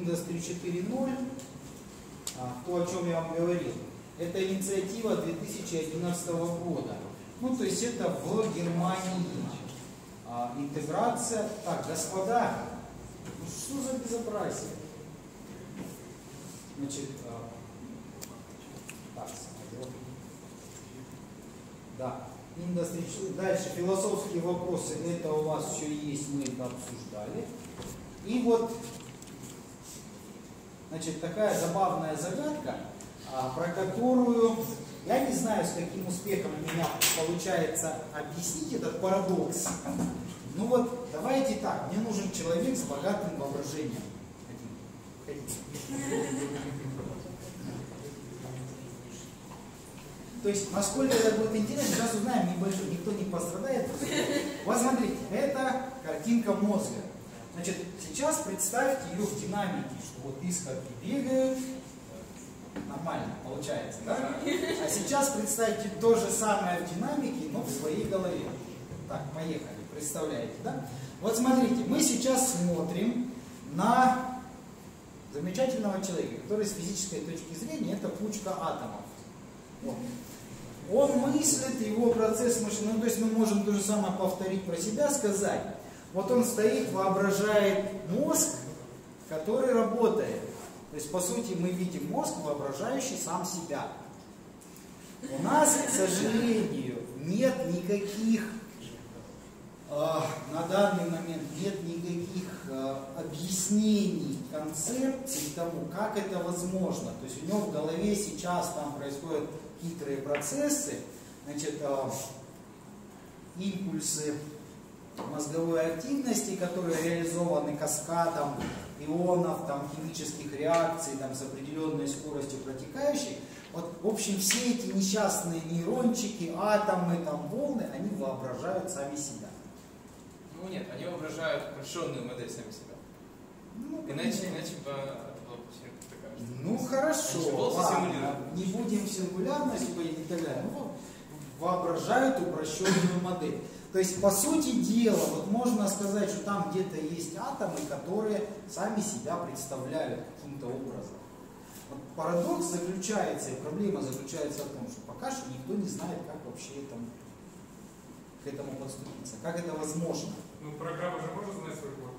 Industry 4.0, то, о чем я вам говорил, это инициатива 2011 года. Ну, то есть это в Германии интеграция. Так, господа, ну что за безобразие? Значит, так, да, дальше философские вопросы, это у вас все есть, мы это обсуждали. И вот, значит, такая забавная загадка, про которую я не знаю, с каким успехом у меня получается объяснить этот парадокс. Ну вот, давайте так, мне нужен человек с богатым воображением. То есть, насколько это будет интересно, сейчас узнаем, небольшой, никто не пострадает. Вот смотрите, это картинка мозга. Значит, сейчас представьте ее в динамике, что вот искорки бегают, нормально получается, да? А сейчас представьте то же самое в динамике, но в своей голове. Так, поехали, представляете, да? Вот смотрите, мы сейчас смотрим на замечательного человека, который с физической точки зрения это кучка атомов. Вот. Он мыслит, его процесс мышления, ну, то есть мы можем то же самое повторить про себя, сказать. Вот он стоит, воображает мозг, который работает. То есть, по сути, мы видим мозг, воображающий сам себя. У нас, к сожалению, нет никаких, на данный момент нет никаких объяснений, концепций тому, как это возможно. То есть у него в голове сейчас там происходят хитрые процессы, значит, импульсы мозговой активности, которые реализованы каскадом ионов, там, химических реакций там, с определенной скоростью протекающей. Вот, в общем, все эти несчастные нейрончики, атомы, там, волны, они воображают сами себя. Ну нет, они воображают упрощенную модель сами себя. Ну, иначе бы это было бы все такая. Ну хорошо, ладно, не будем в сингулярность и так далее. Ну, воображают упрощенную модель. То есть, по сути дела, вот можно сказать, что там где-то есть атомы, которые сами себя представляют каким-то образом. Вот парадокс заключается, и проблема заключается в том, что пока что никто не знает, как вообще к этому подступиться, как это возможно. Ну, программа же может знать свой код?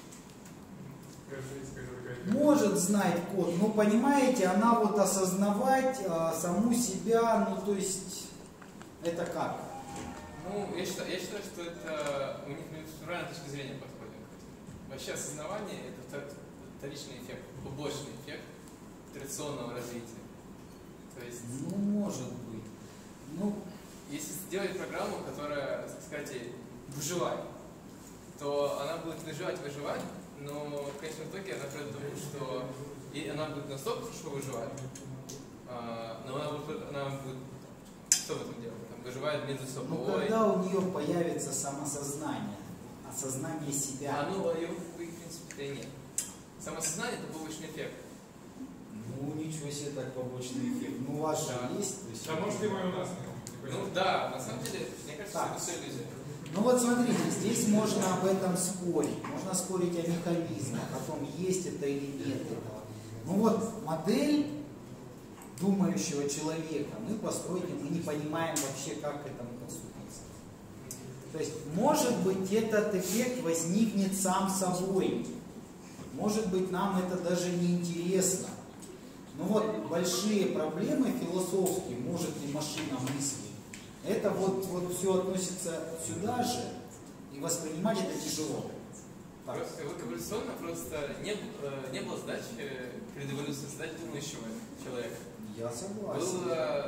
Может знать код, но, понимаете, она вот осознавать саму себя, ну, то есть, это как? Ну, я считаю, что это у них с правильной точки зрения подходит. Вообще осознавание – это вторичный эффект, побочный эффект традиционного развития. То есть, ну, может быть. Ну, если сделать программу, которая, так сказать, выживает, то она будет выживать, но в конечном итоге она придет к тому, что и она будет настолько хорошо выживать, но она будет что в этом делать? Выживает между собой. Ну, когда у нее появится самосознание, осознание себя. Ну, его, в принципе, и нет. Самосознание – это побочный эффект. Ну, ничего себе так побочный эффект. Ну, у вас же есть. То есть, а может, его и у нас нет? Ну, да, на самом деле, мне кажется, так, это все иллюзия. Ну, вот смотрите, здесь можно об этом спорить. Можно спорить о механизмах, о том, есть это или нет этого. Ну, вот модель думающего человека мы построить, мы не понимаем вообще, как к этому подступиться. То есть, может быть, этот эффект возникнет сам собой. Может быть, нам это даже не интересно. Но вот большие проблемы философские, может ли машина мысли, это вот все относится сюда же, и воспринимать это тяжело. Эволюционно просто не было задачи перед эволюцией создать думающего человека. Я согласен.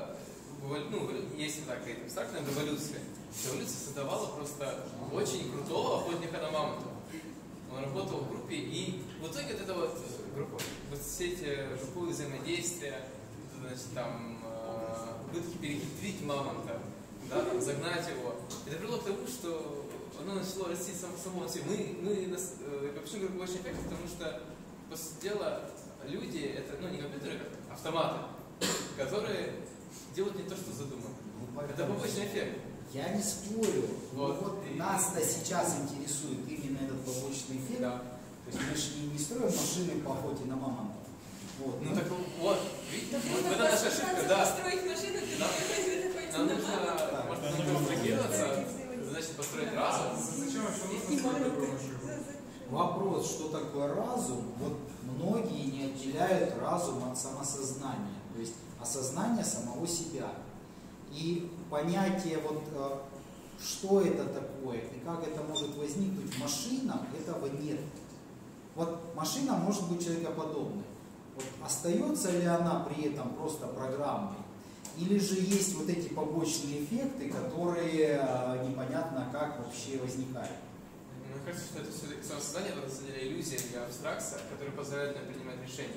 Если так говорить, абстрактная эволюция. Эволюция создавала просто очень крутого охотника на мамонтов. Он работал в группе, и в итоге вот эта вот группа, вот все эти групповые взаимодействия, значит, там, попытки перехитрить мамонта, да, там, загнать его, это привело к тому, что оно начало расти само себе. Мы вообще говорим очень эффект, потому что, по сути дела, люди, это, не компьютеры, а автоматы, которые делают не то, что задумано. Это побочный эффект. Я не спорю. Вот Нас-то сейчас интересует именно этот побочный эффект. Да. То есть мы же не строим машины по охоте на мамонтов. Вот. Ну так вот, видите, вот это наша ошибка, да. Построить машину, ты Нам нужно абстрагироваться, значит построить разум. Зачем вообще нужно строить такую машину? Вопрос, что такое разум, вот многие не отделяют разум от самосознания, то есть осознание самого себя. И понятие, вот, что это такое и как это может возникнуть в машинах, этого нет. Вот машина может быть человекоподобной. Вот остается ли она при этом просто программой? Или же есть вот эти побочные эффекты, которые непонятно как вообще возникают? Мне кажется, что это все-таки самосознание, это на самом деле иллюзия или абстракция, которая позволяет нам принимать решения.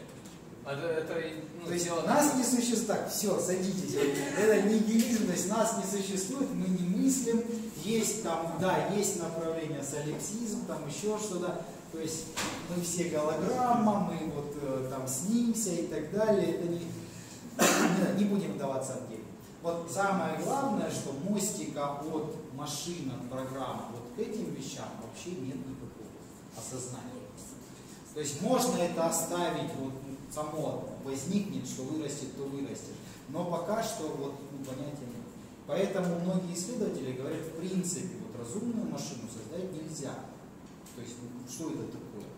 То есть нас не существует. Так, все, садитесь. Это нигилизм, то есть нас не существует, мы не мыслим. Есть там, да, есть направление солипсизм, там еще что-то. То есть мы все голограмма, мы вот там снимся и так далее. Это не будем вдаваться в дело. Вот самое главное, что мостика от машин, от программ, вот к этим вещам вообще нет никакого осознания. То есть можно это оставить, вот само возникнет, что вырастет, то вырастет. Но пока что вот, понятия нет. Поэтому многие исследователи говорят, в принципе, вот разумную машину создать нельзя. То есть, что это такое?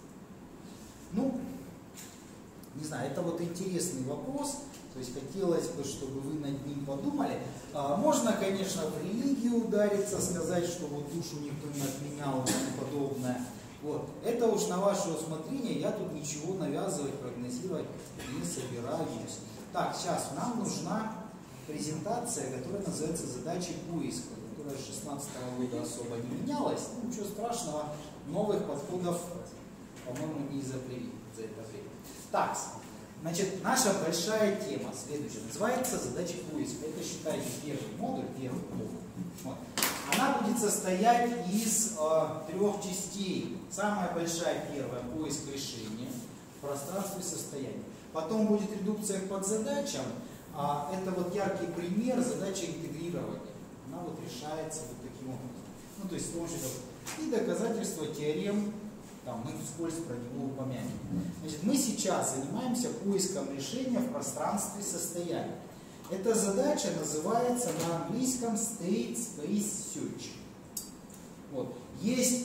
Ну, не знаю, это вот интересный вопрос. То есть хотелось бы, чтобы вы над ним подумали. Можно, конечно, в религию удариться, сказать, что вот душу никто не отменял и тому подобное. Вот. Это уж на ваше усмотрение, я тут ничего навязывать, прогнозировать не собираюсь. Так, сейчас нам нужна презентация, которая называется «Задачи поиска», которая с 2016 года особо не менялась. Ну, ничего страшного, новых подходов, по-моему, не изобрели за это время. Так, значит, наша большая тема следующая, называется «Задачи поиска». Это, считайте, первый модуль. Вот. Она будет состоять из 3 частей. Самая большая первая – поиск решения в пространстве состояния. Потом будет редукция к подзадачам. Это вот яркий пример задачи интегрирования. Она вот решается вот таким образом. Ну, то есть с помощью и доказательства теорем, там, мы вскользь про него упомянем. Значит, мы сейчас занимаемся поиском решения в пространстве состояния. Эта задача называется на английском State Space Search. Вот. Есть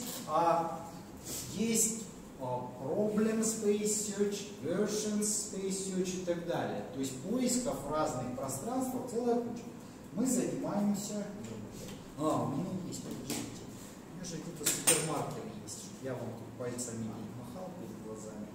Problem Space Search, Version Space Search и так далее. То есть поисков в разных пространствах целая куча. Мы занимаемся... у меня есть, подождите. У меня же где-то супермаркер есть. Я вам тут пальцами не махал перед глазами.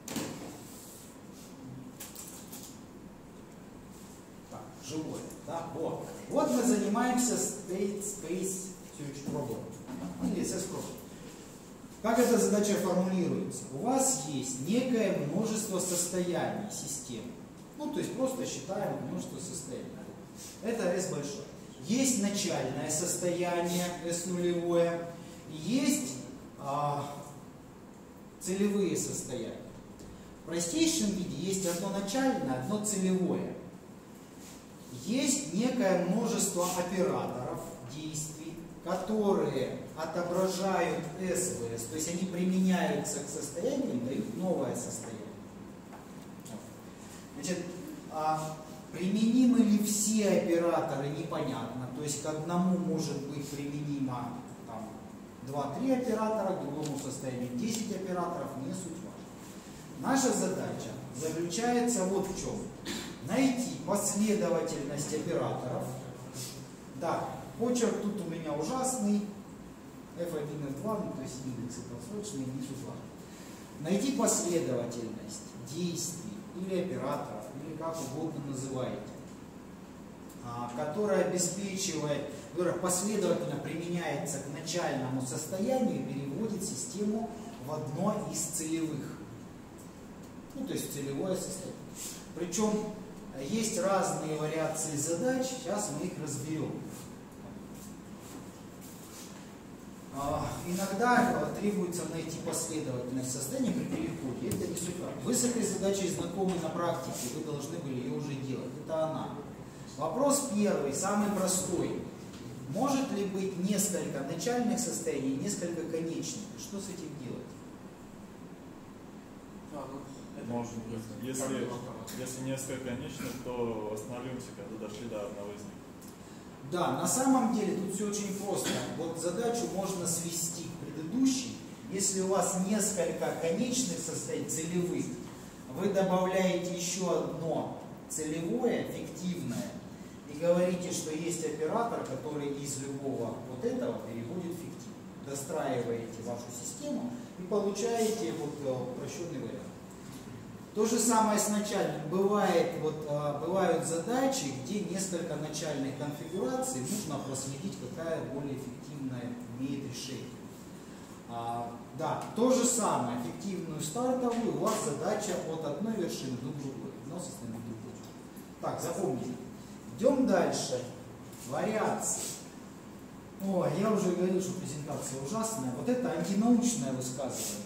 Так, живое. Да? Вот. Вот мы занимаемся State Space Search Problem. Или SS Problem. Как эта задача формулируется? У вас есть некое множество состояний системы. Ну, то есть просто считаем множество состояний. Это S большое. Есть начальное состояние, S нулевое. Есть целевые состояния. В простейшем виде есть одно начальное, одно целевое. Есть некое множество операторов действий, которые отображают СВС, то есть они применяются к состоянию и дают новое состояние. Значит, применимы ли все операторы, непонятно. То есть к одному может быть применимо 2-3 оператора, к другому состоянию 10 операторов, не суть важна. Наша задача заключается вот в чем. Найти последовательность операторов. Да, почерк тут у меня ужасный. F1, F2, ну, то есть индексы подсрочные, не суть важно. Найти последовательность действий или операторов, или как угодно называете, которая обеспечивает, которая последовательно применяется к начальному состоянию и переводит систему в одно из целевых. Ну, то есть целевое состояние. Причем есть разные вариации задач, сейчас мы их разберем. Иногда требуется найти последовательность состояния при переходе. Это не суть важно. Вы с этой задачей знакомы на практике, вы должны были ее уже делать. Это она. Вопрос первый, самый простой. Может ли быть несколько начальных состояний, несколько конечных? Что с этим делать? Может быть. Если несколько конечных, то остановимся, когда дошли до одного из них. Да, на самом деле тут все очень просто. Вот задачу можно свести к предыдущей. Если у вас несколько конечных состояний, целевых, вы добавляете еще одно целевое, фиктивное, и говорите, что есть оператор, который из любого вот этого переводит фиктивно. Достраиваете вашу систему и получаете вот упрощенный вариант. То же самое с начальным. Бывают задачи, где несколько начальных конфигураций, нужно проследить, какая более эффективная имеет решение. Да, то же самое, эффективную стартовую, у вас задача от одной вершины до другой. Но состояние до другой. Так, запомните. Идем дальше. Вариации. О, я уже говорил, что презентация ужасная. Вот это антинаучное высказывание.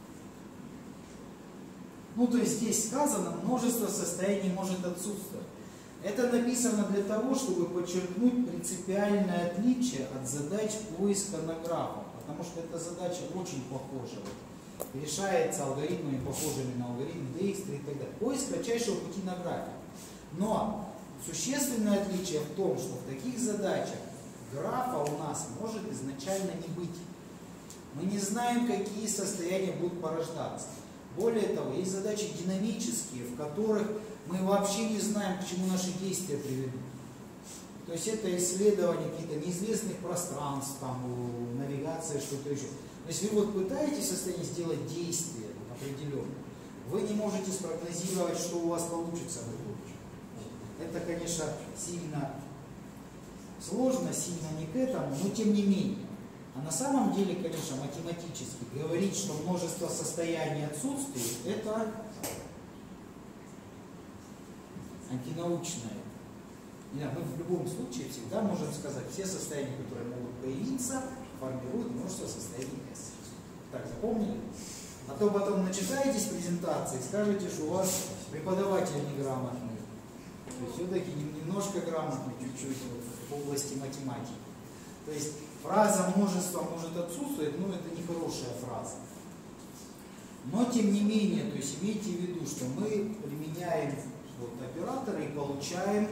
Ну, то есть здесь сказано, множество состояний может отсутствовать. Это написано для того, чтобы подчеркнуть принципиальное отличие от задач поиска на графах. Потому что эта задача очень похожа. Решается алгоритмами, похожими на алгоритм Dijkstra и так далее. Поиск кратчайшего пути на графе. Но существенное отличие в том, что в таких задачах графа у нас может изначально не быть. Мы не знаем, какие состояния будут порождаться. Более того, есть задачи динамические, в которых мы вообще не знаем, к чему наши действия приведут. То есть это исследование каких-то неизвестных пространств, там, навигация, что-то еще. То есть вы вот пытаетесь в состоянии сделать действие определенное, вы не можете спрогнозировать, что у вас получится в будущем. Это, конечно, сильно сложно, сильно не к этому, но тем не менее. А на самом деле, конечно, математически говорить, что множество состояний отсутствует, это антинаучное. Мы в любом случае всегда можем сказать, все состояния, которые могут появиться, формируют множество состояний S. Так, запомнили? А то потом начитаетесь презентации, скажете, что у вас преподаватель неграмотный. То есть все-таки немножко грамотный, чуть-чуть в области математики. То есть фраза «множество может отсутствовать», ну это не хорошая фраза. Но тем не менее, то есть имейте в виду, что мы применяем вот операторы и получаем,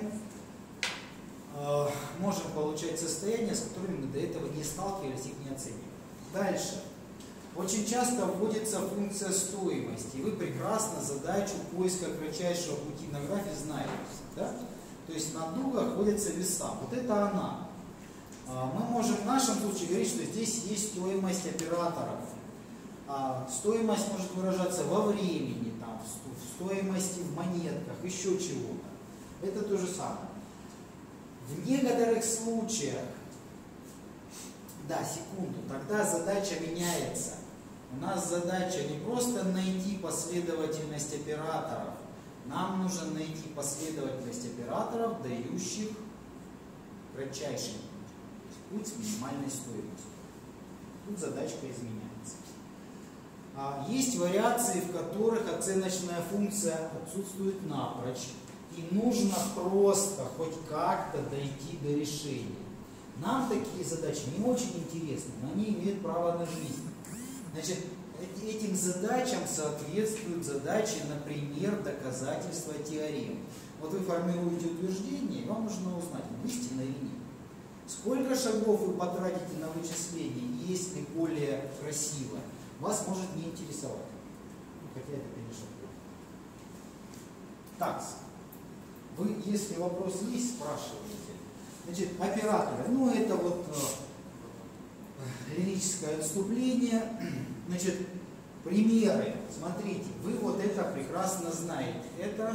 можем получать состояния, с которыми мы до этого не сталкивались, их не оценивали. Дальше. Очень часто вводится функция стоимости, и вы прекрасно задачу поиска кратчайшего пути на графе знаете. Да? То есть на дугах вводятся веса. Вот это она. Мы можем в нашем случае говорить, что здесь есть стоимость операторов. Стоимость может выражаться во времени, там, в стоимости в монетках, еще чего-то. Это то же самое. В некоторых случаях, да, секунду, тогда задача меняется. У нас задача не просто найти последовательность операторов, нам нужно найти последовательность операторов, дающих кратчайший путь с минимальной стоимостью. Тут задачка изменяется. Есть вариации, в которых оценочная функция отсутствует напрочь, и нужно просто хоть как-то дойти до решения. Нам такие задачи не очень интересны, но они имеют право на жизнь. Значит, этим задачам соответствуют задачи, например, доказательства теорем. Вот вы формируете утверждение, и вам нужно узнать, истина или нет. Сколько шагов вы потратите на вычисление, и есть ли более красиво, вас может не интересовать. Хотя это, конечно, плохо. Так, вы, если вопрос есть, спрашиваете. Значит, операторы, ну это вот лирическое отступление. Значит, примеры. Смотрите, вы вот это прекрасно знаете. Это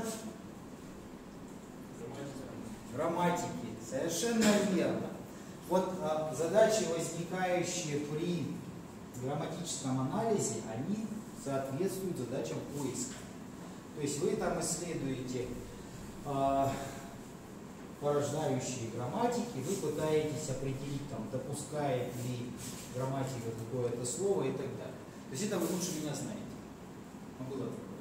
грамматики. Совершенно верно. Вот задачи, возникающие при грамматическом анализе, они соответствуют задачам поиска. То есть вы там исследуете порождающие грамматики, вы пытаетесь определить, там, допускает ли грамматика какое-то слово и так далее. То есть это вы лучше меня знаете. Ну, было такое.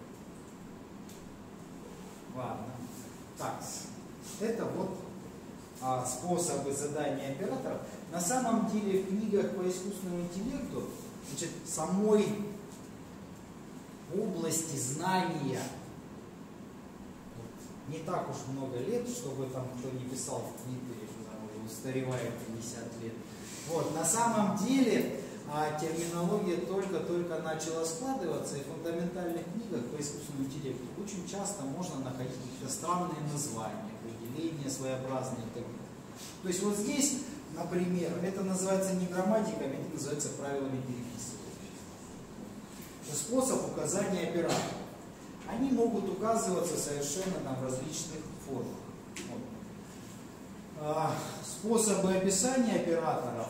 Ладно. Так, это вот способы задания операторов. На самом деле в книгах по искусственному интеллекту, значит, самой области знания. Не так уж много лет, чтобы там кто не писал в Твиттере, что там уже устаревает 50 лет. Вот, на самом деле терминология только-только начала складываться, и в фундаментальных книгах по искусственному интеллекту очень часто можно находить какие-то странные названия, определения своеобразные и так далее. То есть вот здесь, например, это называется не грамматиками, это называется правилами переписывания. Способ указания операторов. Они могут указываться совершенно там в различных формах. Вот. Способы описания операторов,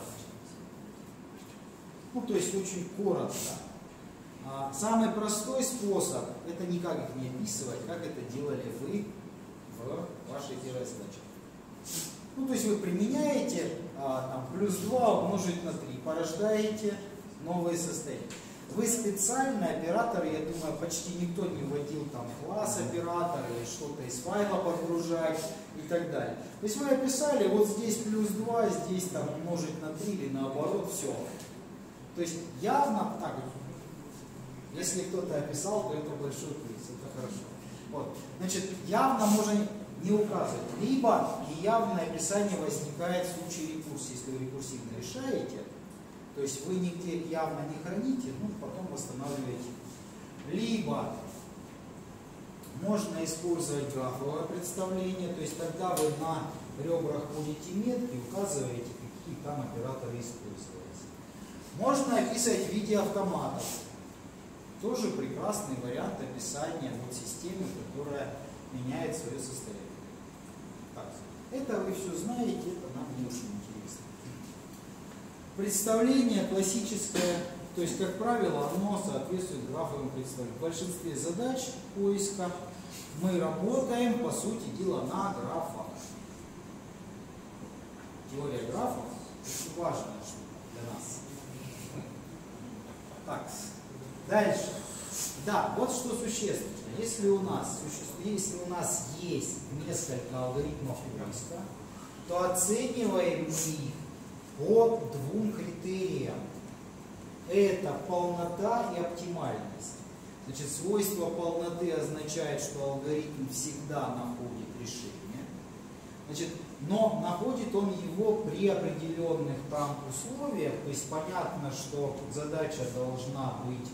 ну то есть очень коротко. Самый простой способ — это никак их не описывать, как это делали вы в вашей первой задаче. Ну то есть вы применяете там, +2 умножить на 3, порождаете новые состояния. Вы специально операторы, я думаю, почти никто не вводил там класс оператора или что-то из файла подгружать и так далее. То есть вы описали, вот здесь +2, здесь там умножить на 3 или наоборот, все. То есть явно так, если кто-то описал, то это большой плюс, это хорошо. Вот. Значит, явно можно не указывать. Либо неявное описание возникает в случае рекурсии, если вы рекурсивно решаете. То есть вы нигде явно не храните, ну, потом восстанавливаете. Либо можно использовать графовое представление, то есть тогда вы на ребрах вводите метки, указываете, какие там операторы используются. Можно описывать в виде автоматов. Тоже прекрасный вариант описания вот системы, которая меняет свое состояние. Так, это вы все знаете, это нам не очень интересно. Представление классическое, то есть, как правило, оно соответствует графовым представлениям. В большинстве задач поиска мы работаем, по сути дела, на графах. Теория графов очень важная для нас. Так, дальше. Да, вот что существенно. Если у нас есть несколько алгоритмов поиска, то оцениваем мы их по двум критериям. Это полнота и оптимальность. Значит, свойство полноты означает, что алгоритм всегда находит решение. Значит, но находит он его при определенных там условиях. То есть понятно, что задача должна быть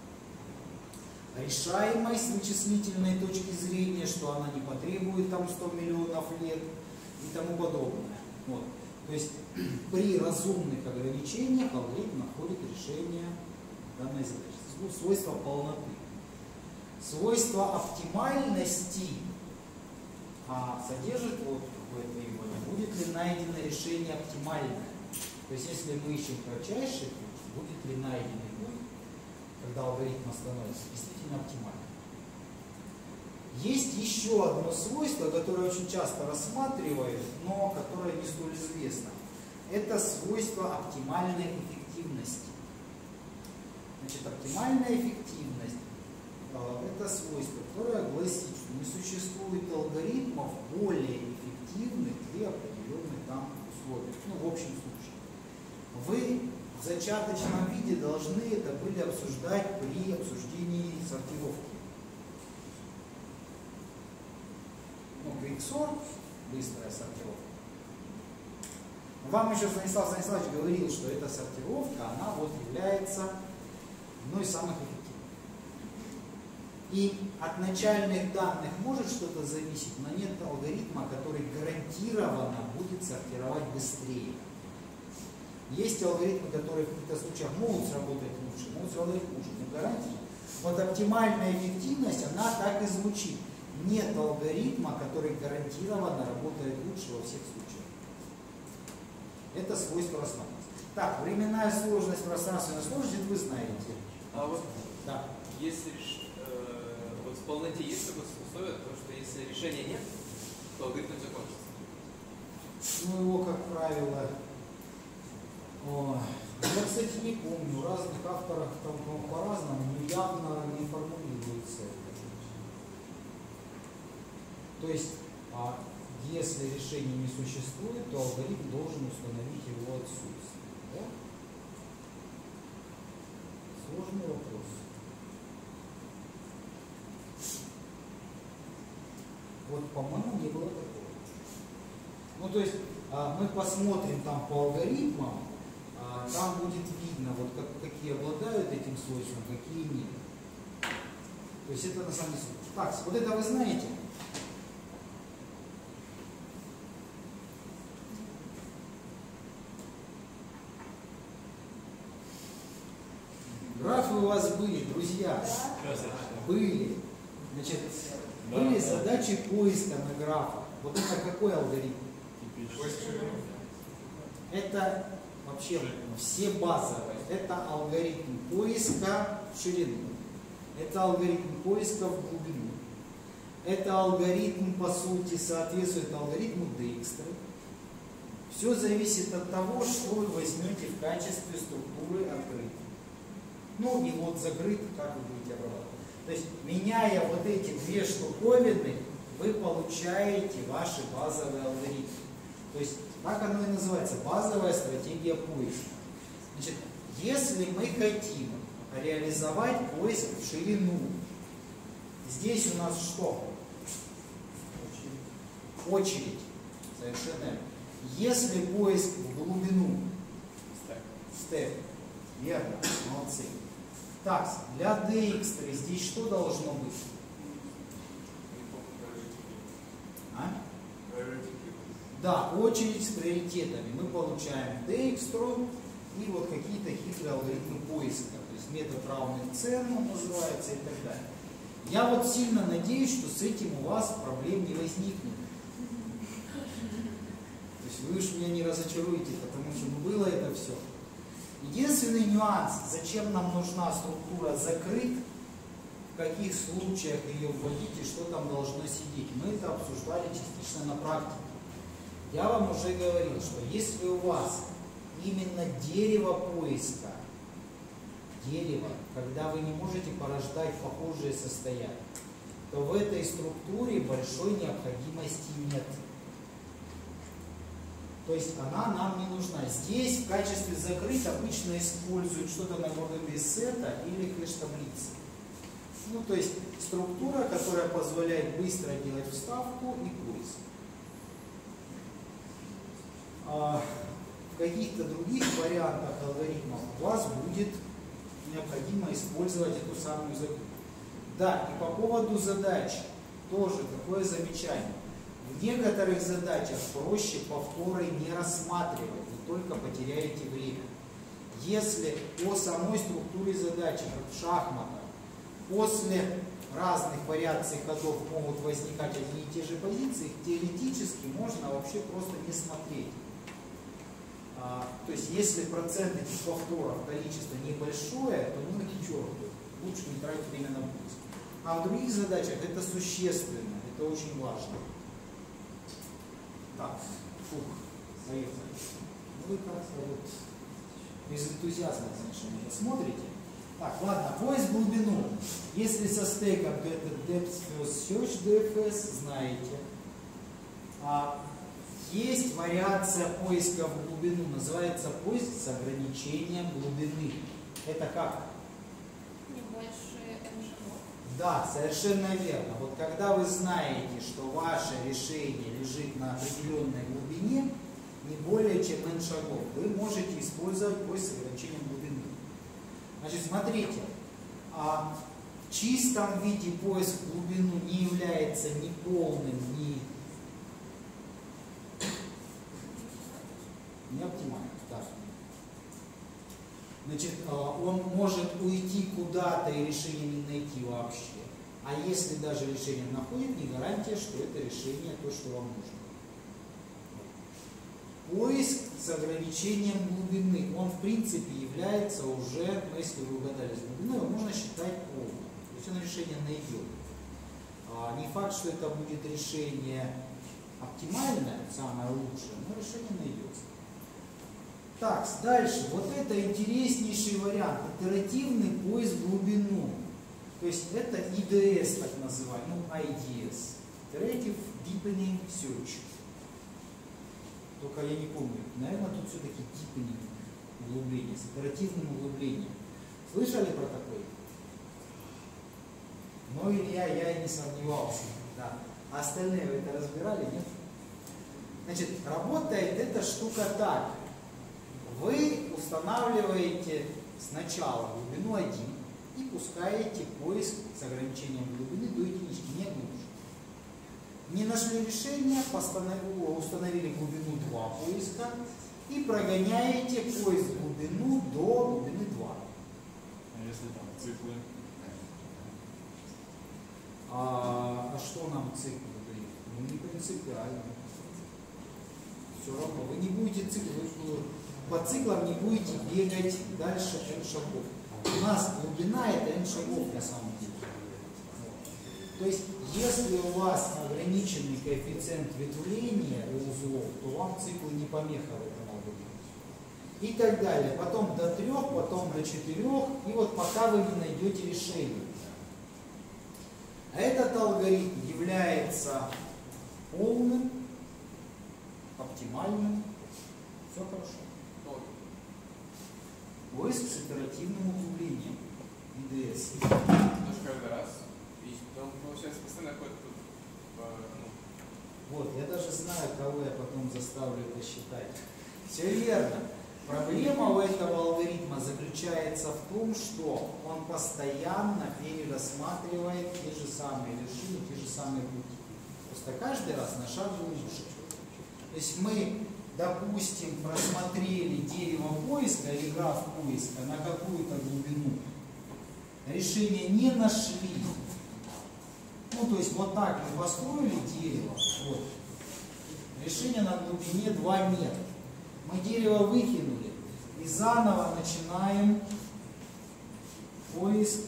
решаемой с вычислительной точки зрения, что она не потребует там 100 миллионов лет и тому подобное. Вот. То есть при разумных ограничениях алгоритм находит решение данной задачи. Ну, свойство полноты. Свойство оптимальности содержит вот какое требование. Будет ли найдено решение оптимальное? То есть если мы ищем кратчайший путь, будет ли найденный путь, когда алгоритм становится действительно оптимальным. Есть еще одно свойство, которое очень часто рассматривают, но которое не столь известно. Это свойство оптимальной эффективности. Значит, оптимальная эффективность – это свойство, которое гласит, что не существует алгоритмов более эффективных при определенных там условиях. Ну, в общем случае. Вы в зачаточном виде должны это были обсуждать при обсуждении сортировки. Ну, quicksort, быстрая сортировка. Вам еще Станислав Станиславович говорил, что эта сортировка, она вот является одной из самых эффективных. И от начальных данных может что-то зависеть, но нет алгоритма, который гарантированно будет сортировать быстрее. Есть алгоритмы, которые в каких-то случаях могут сработать лучше, могут сработать хуже, но гарантии. Вот оптимальная эффективность, она так и звучит. Нет алгоритма, который гарантированно работает лучше во всех случаях. Это свойство рассматривается. Так, временная сложность, пространственная сложность, это вы знаете. А вот да. Если вот в полноте есть такое условие, потому что если решения нет, то алгоритм закончится. Ну, его, как правило, я, кстати, не помню, у разных авторов там по-разному, но явно не формулируется это. То есть, если решения не существует, то алгоритм должен установить его отсутствие. Да? Сложный вопрос. Вот, по-моему, не было такого. Ну, то есть, мы посмотрим там по алгоритмам, там будет видно, вот какие обладают этим свойством, какие нет. То есть это на самом деле. Так, вот это вы знаете? Графы у вас были, друзья. Были. Значит, были задачи поиска на графах. Вот это какой алгоритм? Это вообще все базовые. Это алгоритм поиска в ширину. Это алгоритм поиска в глубину. Это алгоритм, по сути, соответствует алгоритму Dijkstra. Все зависит от того, что вы возьмете в качестве структуры открытой. Ну и вот закрыт, как вы будете обрабатывать. То есть, меняя вот эти две штуковины, вы получаете ваши базовые алгоритмы. То есть, так оно и называется, базовая стратегия поиска. Значит, если мы хотим реализовать поиск в ширину, здесь у нас что? Очередь. Совершенно верно. Если поиск в глубину, стек. Верно, молодцы. Так, для Dijkstra здесь что должно быть? Да, очередь с приоритетами. Мы получаем Dijkstra и вот какие-то хитрые алгоритмы поиска. То есть метод равных цен он называется и так далее. Я вот сильно надеюсь, что с этим у вас проблем не возникнет. То есть вы уж меня не разочаруете, потому что было это все. Единственный нюанс, зачем нам нужна структура закрыт, в каких случаях ее вводить и что там должно сидеть. Мы это обсуждали частично на практике. Я вам уже говорил, что если у вас именно дерево поиска, когда вы не можете порождать похожие состояния, то в этой структуре большой необходимости нет. То есть она нам не нужна. Здесь в качестве закрыть обычно используют что-то наподобие сета или кэш-таблицы. Ну, то есть структура, которая позволяет быстро делать вставку и поиск. В каких-то других вариантах алгоритмов у вас будет необходимо использовать эту самую закрытую. Да, и по поводу задач тоже такое замечание. В некоторых задачах проще повторы не рассматривать, вы только потеряете время. Если по самой структуре задачи, как в шахматах, после разных вариаций ходов могут возникать одни и те же позиции, теоретически можно вообще просто не смотреть. То есть если процент этих повторов, количество небольшое, то ну и черт, лучше не тратить время на поиск. А в других задачах это существенно, это очень важно. Так, поехали. Вы как-то вот без энтузиазма, значит, это смотрите. Так, ладно, поиск в глубину. Если со стеком, то это Depth First Search, DFS, знаете. Есть вариация поиска в глубину, называется поиск с ограничением глубины. Это как? Не больше n шагов. Да, совершенно верно. Вот когда вы знаете, что ваше решение лежит на определенной глубине, не более чем n шагов, вы можете использовать поиск с ограничением глубины. Значит, смотрите, в чистом виде поиск в глубину не является ни полным, ни оптимальным. Да. Значит, он может уйти куда-то и решение не найти вообще. А если даже решение находит, не гарантия, что это решение то, что вам нужно. Поиск с ограничением глубины, он в принципе является уже, ну, если вы угадали с глубиной, его можно считать полным. То есть он решение найдет. Не факт, что это будет решение оптимальное, самое лучшее, но решение найдется. Так, дальше. Вот это интереснейший вариант. Итеративный поиск в глубину. То есть это IDS, так называемый, ну IDS. Iterative Deepening Search. Только я не помню. Наверное, тут все-таки deepening углубление, с итеративным углублением. Слышали про такое? Но Илья, я и не сомневался. Да. А остальные вы это разбирали, нет? Значит, работает эта штука так. Вы устанавливаете сначала глубину 1 и пускаете поиск с ограничением глубины до единички, не глубже. Не нашли решение, установили глубину 2 поиска и прогоняете поиск глубину до глубины 2. А если там циклы? А что нам циклы дают? Ну, не принципиально. Все равно. Вы не будете по циклам не будете бегать дальше n шагов. У нас глубина это n шагов на самом деле. То есть, если у вас ограниченный коэффициент ветвления у узлов, то вам циклы не помеха в этом алгоритме. И так далее. Потом до 3, потом до 4, и вот пока вы не найдете решение. Этот алгоритм является полным, оптимальным. Все хорошо. Поиск с итеративным углублением. ИДС. Тоже каждый раз. И он, получается, постоянно ходит тут. Вот, я даже знаю, кого я потом заставлю это считать. Все верно. Проблема у этого алгоритма заключается в том, что он постоянно перерассматривает те же самые вершины, те же самые пути. Просто каждый раз на шаг лучше. То есть мы, допустим, просмотрели дерево поиска или граф поиска на какую-то глубину. Решение не нашли. Ну, то есть вот так мы построили дерево. Вот. Решение на глубине 2 метра. Мы дерево выкинули и заново начинаем поиск.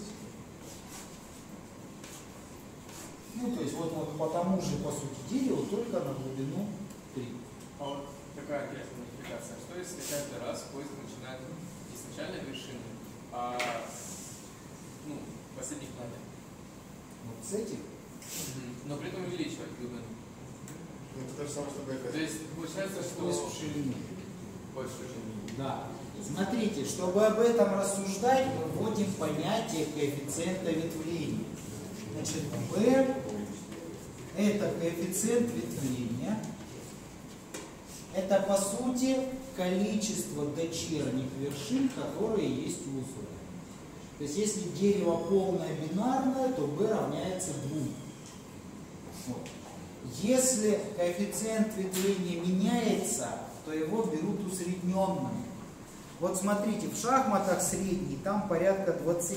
Ну, то есть вот по тому же, по сути, дереву, только на глубину 3. А вот такая интересная модификация. Что если каждый раз поиск начинает не с начальной вершины, а последних планет? Вот с этих. Но при этом увеличивать глубину. Это то же самое, что БК. То есть получается, что Поиск в ширине. больше ширины. Да. Смотрите, чтобы об этом рассуждать, мы вводим понятие коэффициента ветвления. Значит, B это коэффициент ветвления. Это по сути количество дочерних вершин, которые есть у узла. То есть если дерево полное бинарное, то B равняется 2. Вот. Если коэффициент ветвления меняется, то его берут усредненным. Вот смотрите, в шахматах средний, там порядка 20.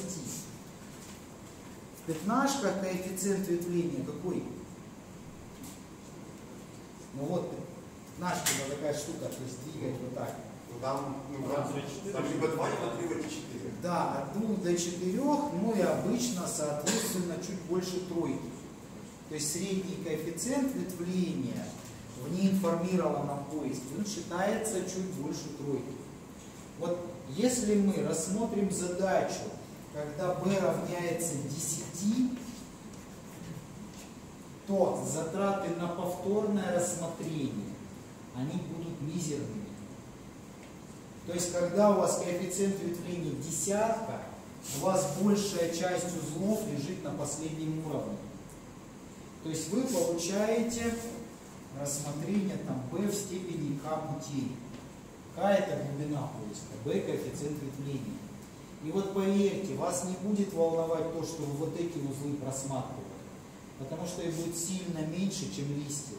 В пятнашках коэффициент ветвления какой? Ну вот, пятнашка это такая штука, то есть двигать вот так. Там либо 2, либо 3, 4. Да, от 2 до 4, ну и обычно, соответственно, чуть больше тройки. То есть средний коэффициент ветвления в неинформированном поиске, он считается чуть больше тройки. Вот если мы рассмотрим задачу, когда b равняется 10, то затраты на повторное рассмотрение, они будут мизерными. То есть, когда у вас коэффициент ветвления 10, у вас большая часть узлов лежит на последнем уровне. То есть вы получаете рассмотрение там b в степени k путей. K это глубина поиска, b коэффициент ветвления. И вот поверьте, вас не будет волновать то, что вы вот эти узлы просматриваете, потому что их будет сильно меньше, чем листьев.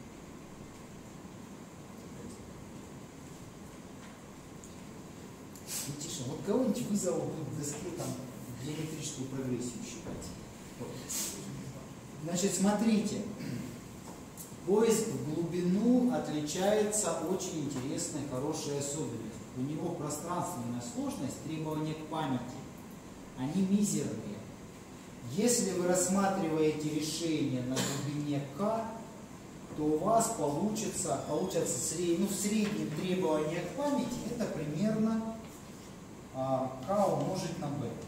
Тише, вот кого-нибудь вызову в доске там геометрическую прогрессию считать. Вот. Значит, смотрите, поиск в глубину отличается очень интересной, хорошей особенностью. У него пространственная сложность, требования к памяти, они мизерные. Если вы рассматриваете решение на глубине k, то у вас получится в среднем требование к памяти это примерно k умножить на b.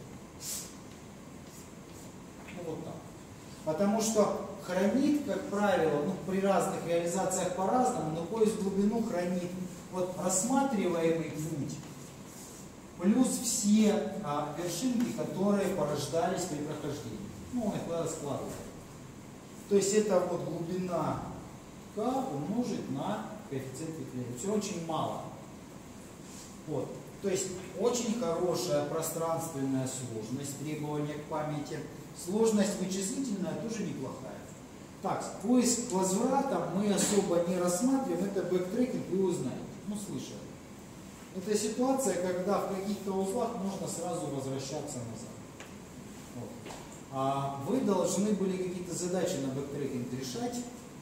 Ну вот так. Потому что хранит, как правило, при разных реализациях по-разному, но поиск в глубину хранит вот рассматриваемый путь плюс все вершинки, которые порождались при прохождении. Ну, он их куда-то складывает. То есть это вот глубина k умножить на коэффициент ветвления. Все очень мало. Вот. То есть очень хорошая пространственная сложность, требования к памяти. Сложность вычислительная тоже неплохая. Так, поиск возврата мы особо не рассматриваем, это бэктрекинг, вы узнаете. Ну, слышали. Это ситуация, когда в каких-то узлах можно сразу возвращаться назад. Вот. А вы должны были какие-то задачи на бэктрекинг решать.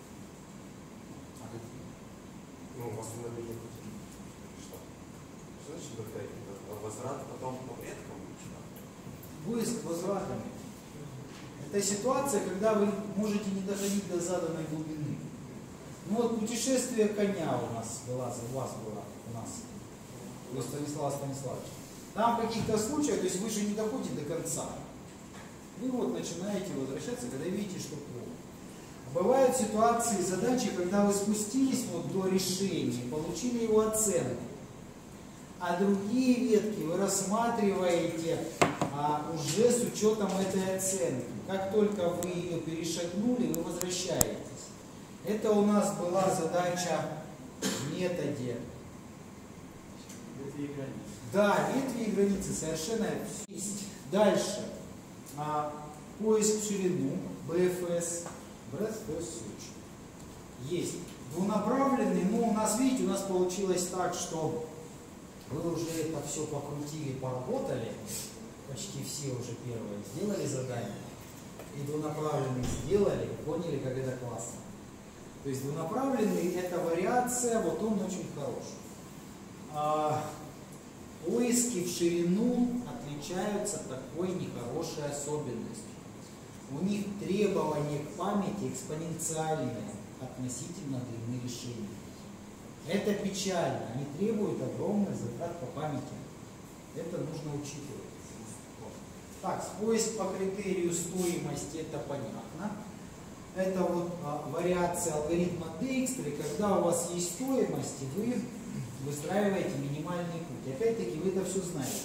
Ну, восстановление пути. Что значит бэктрекинг? Возврат потом по предкам? Поиск возвратами. Это ситуация, когда вы можете не доходить до заданной глубины. Ну вот путешествие коня у нас была, у нас, у Станислава Станиславовича. Там в каких-то случаях, то есть вы же не доходите до конца. Вы вот начинаете возвращаться, когда видите, что плохо. Бывают ситуации, задачи, когда вы спустились вот до решения, получили его оценку. А другие ветки вы рассматриваете уже с учетом этой оценки. Как только вы ее перешагнули, вы возвращаетесь. Это у нас была задача в методе. Ветви и границы. Да, ветви и границы, совершенно есть. Дальше. Поиск в ширину, BFS, breadth first search. Есть. Двунаправленный, но у нас, видите, у нас получилось так, что вы уже это все покрутили, поработали, почти все уже первые сделали задание, и двунаправленный сделали, поняли, как это классно. То есть двунаправленный это вариация, вот он очень хороший. Поиски в ширину отличаются такой нехорошей особенностью. У них требования к памяти экспоненциальные относительно длины решения. Это печально, они требуют огромных затрат по памяти. Это нужно учитывать. Так, поиск по критерию стоимости, это понятно. Это вот вариация алгоритма Dijkstra, когда у вас есть стоимость, и вы выстраиваете минимальный путь. Опять-таки вы это все знаете.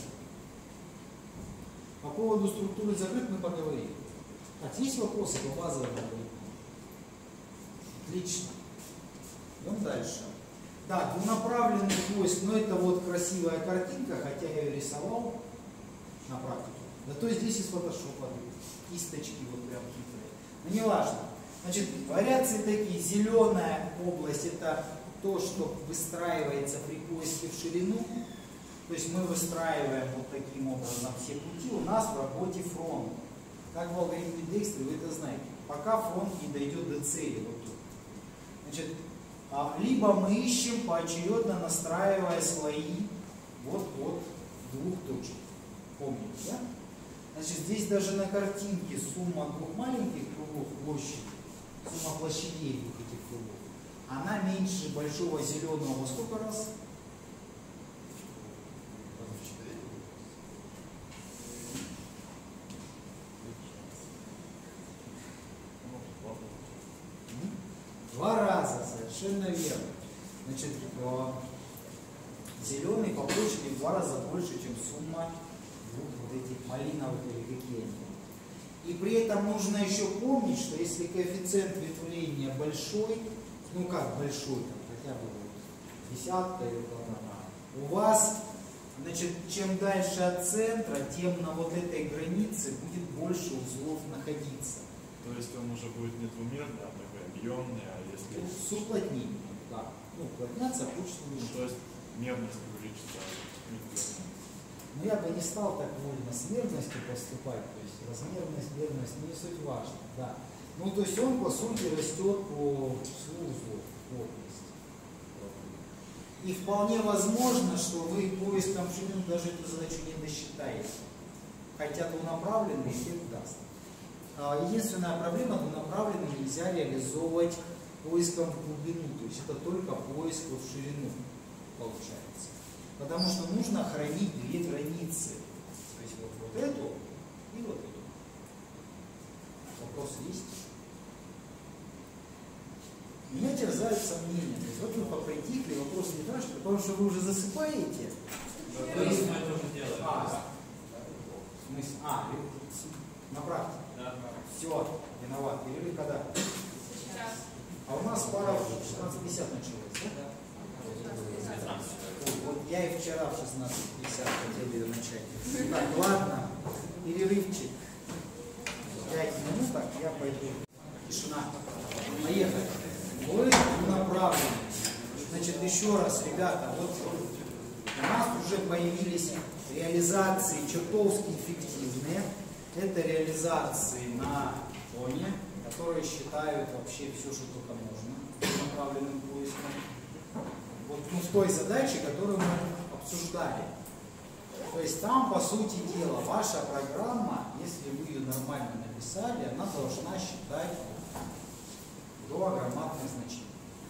По поводу структуры закрыт мы поговорили. Так, есть вопросы по базовому алгоритму? Отлично. Идем дальше. Да, двунаправленный поиск, но это вот красивая картинка, хотя я ее рисовал на практике. Да то здесь из фотошопа кисточки вот прям хитрые. Но не важно. Значит, вариации такие. Зеленая область это то, что выстраивается при поиске в ширину. То есть мы выстраиваем вот таким образом все пути. У нас в работе фронт. Как в алгоритме Dijkstra, вы это знаете. Пока фронт не дойдет до цели. Вот тут. Значит, либо мы ищем поочередно, настраивая слои вот от двух точек. Помните, да? Значит, здесь даже на картинке сумма двух маленьких кругов площади, сумма площадей двух этих кругов, она меньше большого зеленого во сколько раз? Два раза, совершенно верно. Значит, зеленый по площади в 2 раза больше, чем сумма двух вот этих малиновых или какие они. И при этом нужно еще помнить, что если коэффициент ветвления большой, ну как большой, там, хотя бы вот десятка или полтора, у вас, значит, чем дальше от центра, тем на вот этой границе будет больше узлов находиться. То есть он уже будет не двумерный, а такой объемный, а если... С уплотнением, да. Ну, уплотняться хочется не. То есть мерность увеличится. Но я бы не стал так вольно с мерностью поступать, то есть размерность, мерность, не суть важно, да. Ну, то есть он, по сути, растет по числу узлов, плотности. И вполне возможно, что вы поиском в ширину даже эту задачу не досчитаете. Хотя двунаправленный эффект даст. Единственная проблема, двунаправленный нельзя реализовывать поиском в глубину, то есть это только поиск в ширину получается. Потому что нужно хранить две границы. То есть вот эту и вот эту. Вопрос есть? Меня терзают сомнения. То есть вот вы попритихли, вопрос не спрашиваете, потому что вы уже засыпаете. Мы это уже делаем. В смысле? На практике. Да. Все, виноват. Перерыв когда? А у нас пара в 16:50 началась, да? Вот я и вчера в 16:50 хотел ее начать. Так, ладно, перерывчик. 5 минут, так, я пойду. Тишина. Поехали. Вы направлены. Значит, еще раз, ребята, вот у нас уже появились реализации чертовски эффективные. Это реализации на фоне, которые считают вообще все, что только можно направленным поиском. Вот в той задаче, которую мы обсуждали. То есть там, по сути дела, ваша программа, если вы ее нормально написали, она должна считать до грамматных значений.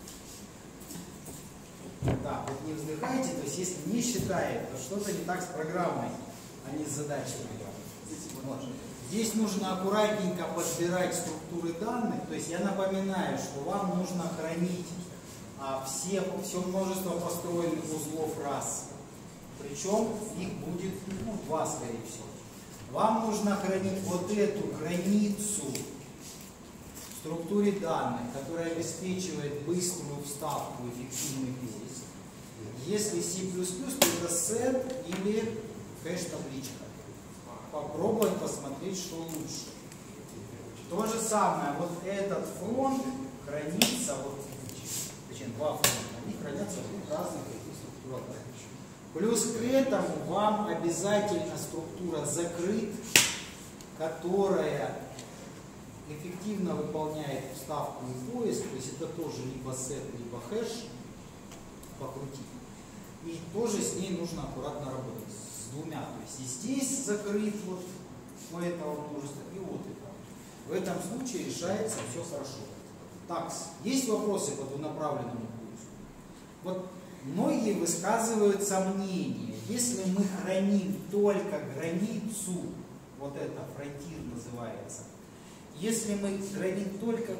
Да, вот не вздыхайте, то есть если не считает, то что-то не так с программой, а не с задачей. Вот. Здесь нужно аккуратненько подбирать структуры данных, то есть я напоминаю, что вам нужно хранить все множество построенных узлов раз. Причем их будет 2, скорее всего. Вам нужно хранить вот эту границу в структуре данных, которая обеспечивает быструю вставку эффективных поиск. Если C++, то это set или хэш-табличка. Попробовать посмотреть, что лучше. То же самое, вот этот фронт хранится, вот, точнее, 2 фронта, они хранятся в разных структурах. Плюс к этому вам обязательно структура закрыт, которая эффективно выполняет вставку и поиск, то есть это тоже либо set, либо хэш, покрутить. И тоже с ней нужно аккуратно работать, с двумя. То есть и здесь закрыт вот у этого множества, и вот это. В этом случае решается все хорошо. Так, есть вопросы по двунаправленному поиску? Вот многие высказывают сомнения. Если мы храним только границу, вот это фронтир называется, если мы храним только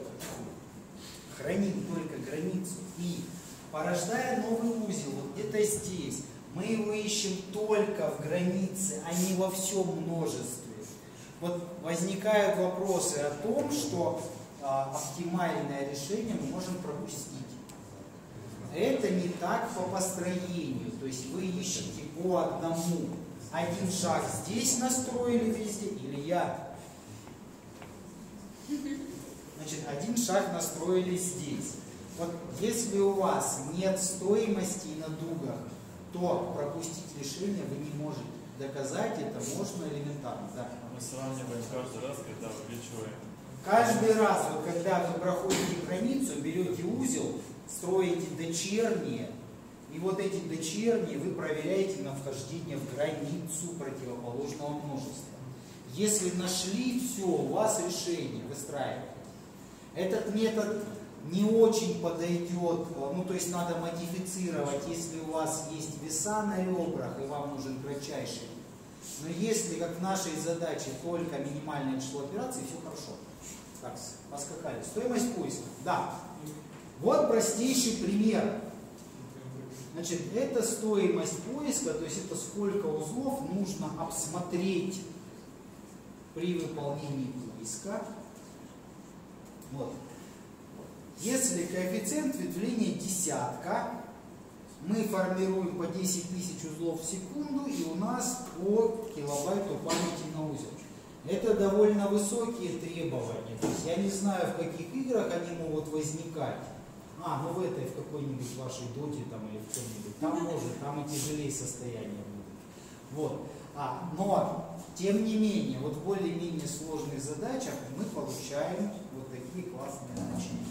границу и порождая новый узел, вот где-то здесь, мы его ищем только в границе, а не во всем множестве. Вот возникают вопросы о том, что оптимальное решение мы можем пропустить. Это не так по построению, то есть вы ищете по одному. Один шаг здесь настроили везде, или я. Значит, один шаг настроили здесь. Вот если у вас нет стоимости на дугах, то пропустить решение вы не можете. Доказать это можно элементарно. Да. Мы сравниваем каждый раз, когда увеличиваем. Каждый раз, вот, когда вы проходите границу, берете узел, строите дочерние, и вот эти дочерние вы проверяете на вхождение в границу противоположного множества. Если нашли все, у вас решение выстраивается. Этот метод не очень подойдет, ну то есть надо модифицировать, если у вас есть веса на ребрах и вам нужен кратчайший. Но если, как в нашей задаче, только минимальное число операций, все хорошо. Так, поскакали. Стоимость поиска. Да. Вот простейший пример. Значит, это стоимость поиска, то есть это сколько узлов нужно обсмотреть при выполнении поиска. Вот. Если коэффициент ветвления десятка, мы формируем по 10 тысяч узлов в секунду, и у нас по килобайту памяти на узел. Это довольно высокие требования. То есть я не знаю, в каких играх они могут возникать. Ну в этой, в какой-нибудь вашей доте там или в чем-нибудь. Там может, там и тяжелее состояние будет. Вот. Но, тем не менее, вот в более-менее сложных задачах мы получаем вот такие классные значения.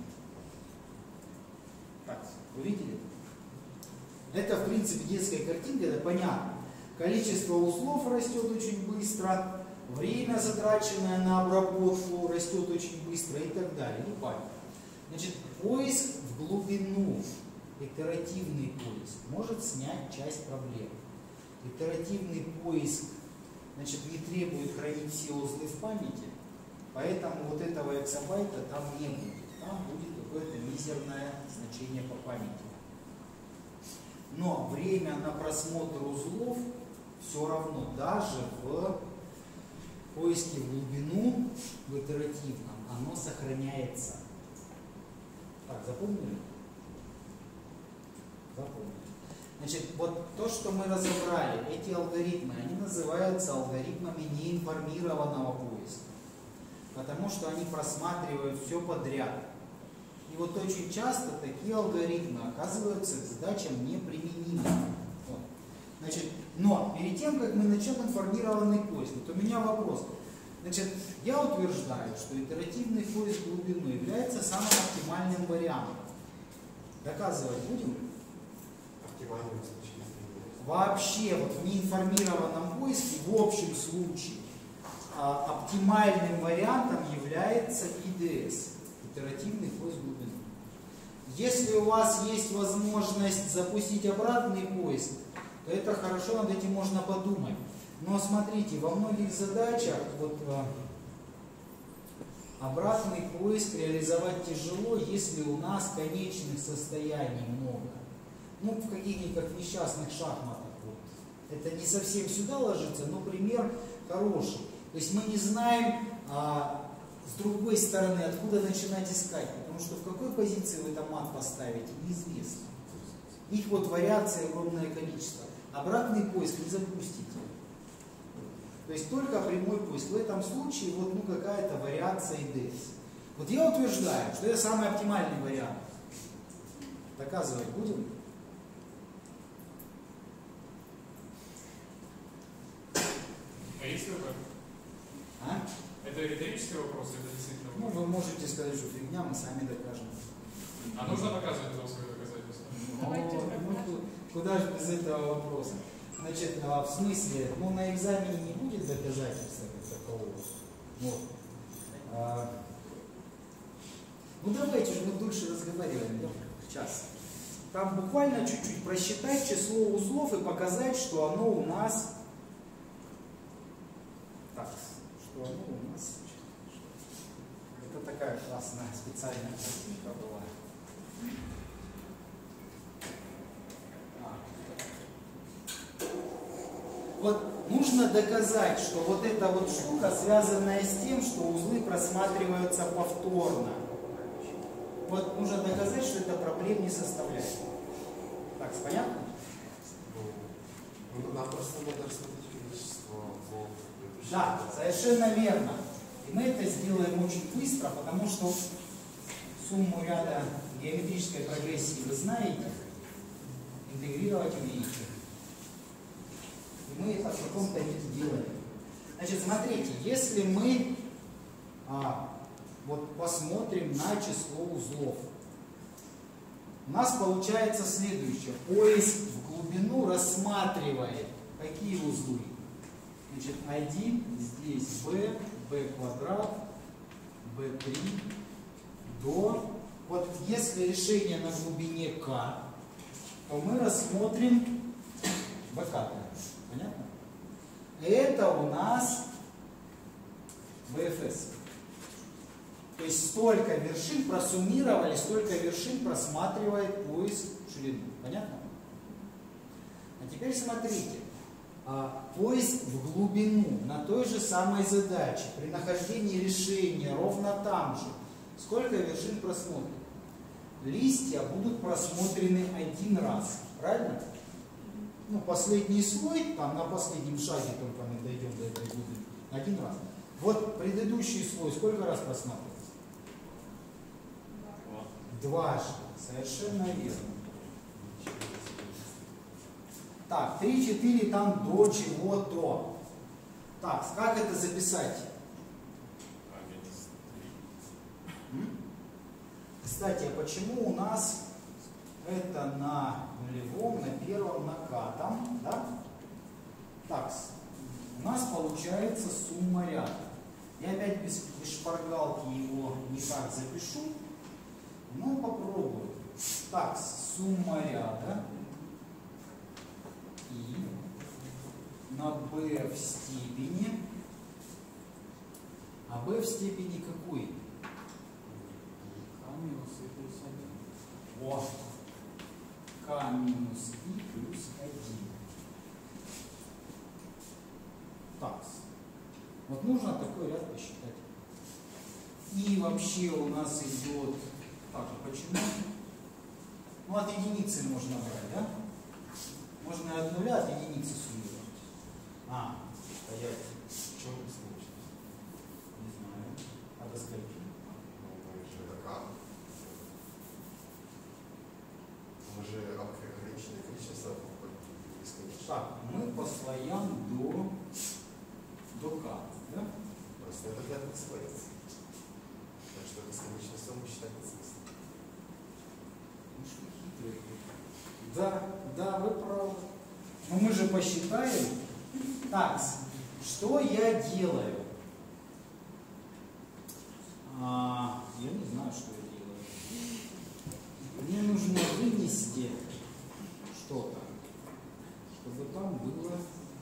Так, вы видели? Это, в принципе, детская картинка, это понятно. Количество узлов растет очень быстро, время, затраченное на обработку, растет очень быстро и так далее. Ну, понятно. Значит, поиск в глубину, итеративный поиск, может снять часть проблем. Итеративный поиск, значит, не требует хранить все узлы в памяти, поэтому вот этого эксабайта там не будет. Там будет какое-то мизерное значение по памяти. Но время на просмотр узлов все равно, даже в поиске в глубину, в итеративном, оно сохраняется. Так, запомнили? Запомнили. Значит, вот то, что мы разобрали, эти алгоритмы, они называются алгоритмами неинформированного поиска. Потому что они просматривают все подряд. И вот очень часто такие алгоритмы оказываются к задачам неприменимыми. Вот. Значит, но перед тем, как мы начнем информированный поиск, вот у меня вопрос. Значит, я утверждаю, что итеративный поиск глубину является самым оптимальным вариантом. Доказывать будем? Оптимальным с точки зрения. Вообще, вот в неинформированном поиске, в общем случае, оптимальным вариантом является ИДС, итеративный поиск глубины. Если у вас есть возможность запустить обратный поиск, то это хорошо, над этим можно подумать. Но смотрите, во многих задачах вот, обратный поиск реализовать тяжело, если у нас конечных состояний много. Ну, в каких-нибудь несчастных шахматах. Вот. Это не совсем сюда ложится, но пример хороший. То есть мы не знаем, с другой стороны, откуда начинать искать. Потому что в какой позиции вы там мат поставите, неизвестно. Их вот вариаций огромное количество. Обратный поиск не запустите. То есть только прямой поиск. В этом случае вот, ну, какая-то вариация ИДС. Вот я утверждаю, что это самый оптимальный вариант. Доказывать будем? А есть выбор? А? Это риторический вопрос, это действительно Ну, выбор? вы можете сказать, что фигня, мы сами докажем. А нужно показывать это свое доказательство? Куда же без этого вопроса? Значит, в смысле, ну на экзамене не будет доказательства как такового. Вот. Ну давайте же мы дольше разговариваем, да? Сейчас. Там буквально чуть-чуть просчитать число узлов и показать, что оно у нас... Так, что оно у нас... Это такая классная специальная картинка была. Вот нужно доказать, что вот эта вот штука, связанная с тем, что узлы просматриваются повторно. Вот нужно доказать, что это проблем не составляет. Так, понятно? Ну, нам просто надо рассмотреть количество узлов. Да, совершенно верно. И мы это сделаем очень быстро, потому что сумму ряда геометрической прогрессии вы знаете, интегрировать умеете. И мы это в каком-то виде делаем. Значит, смотрите, если мы вот посмотрим на число узлов, у нас получается следующее. Поиск в глубину рассматривает какие узлы? Значит, 1, здесь b, b квадрат, b3, до. Вот если решение на глубине k, то мы рассмотрим bk. Понятно? Это у нас BFS. То есть столько вершин просуммировали, столько вершин просматривает поиск в ширину. Понятно? А теперь смотрите. Поиск в глубину на той же самой задаче, при нахождении решения ровно там же. Сколько вершин просмотрено? Листья будут просмотрены один раз. Правильно? Ну, последний слой, там на последнем шаге только мы дойдем до этой глубины. Один раз. Вот предыдущий слой сколько раз просматривается? Дважды. Совершенно верно. Так, 3, 4 там до чего-то. Так, как это записать? Кстати, а почему у нас это на нулевом, на первом накатом, да? Так, у нас получается сумма ряда. Я опять без шпаргалки его не так запишу, но попробую. Так, сумма ряда и на b в степени. А b в степени какой? K минус и плюс 1. О! K минус и плюс 1. Так. Вот нужно такой ряд посчитать. И вообще у нас идет Так, а почему? Ну, от единицы можно брать, да? Можно и от нуля, от единицы суммировать. А, стоять. В чем бесконечность? Не знаю. А до скольки? Это как? Мы же ограниченное количество бесконечно. Так, мы по слоям до k, да? Просто это для двух слоев. Так что бесконечность мы считать не смысл. Ну что хитрый. Да, вы правы. Но мы же посчитаем. Так, что я делаю? Я не знаю, что я делаю. Мне нужно вынести что-то, чтобы там было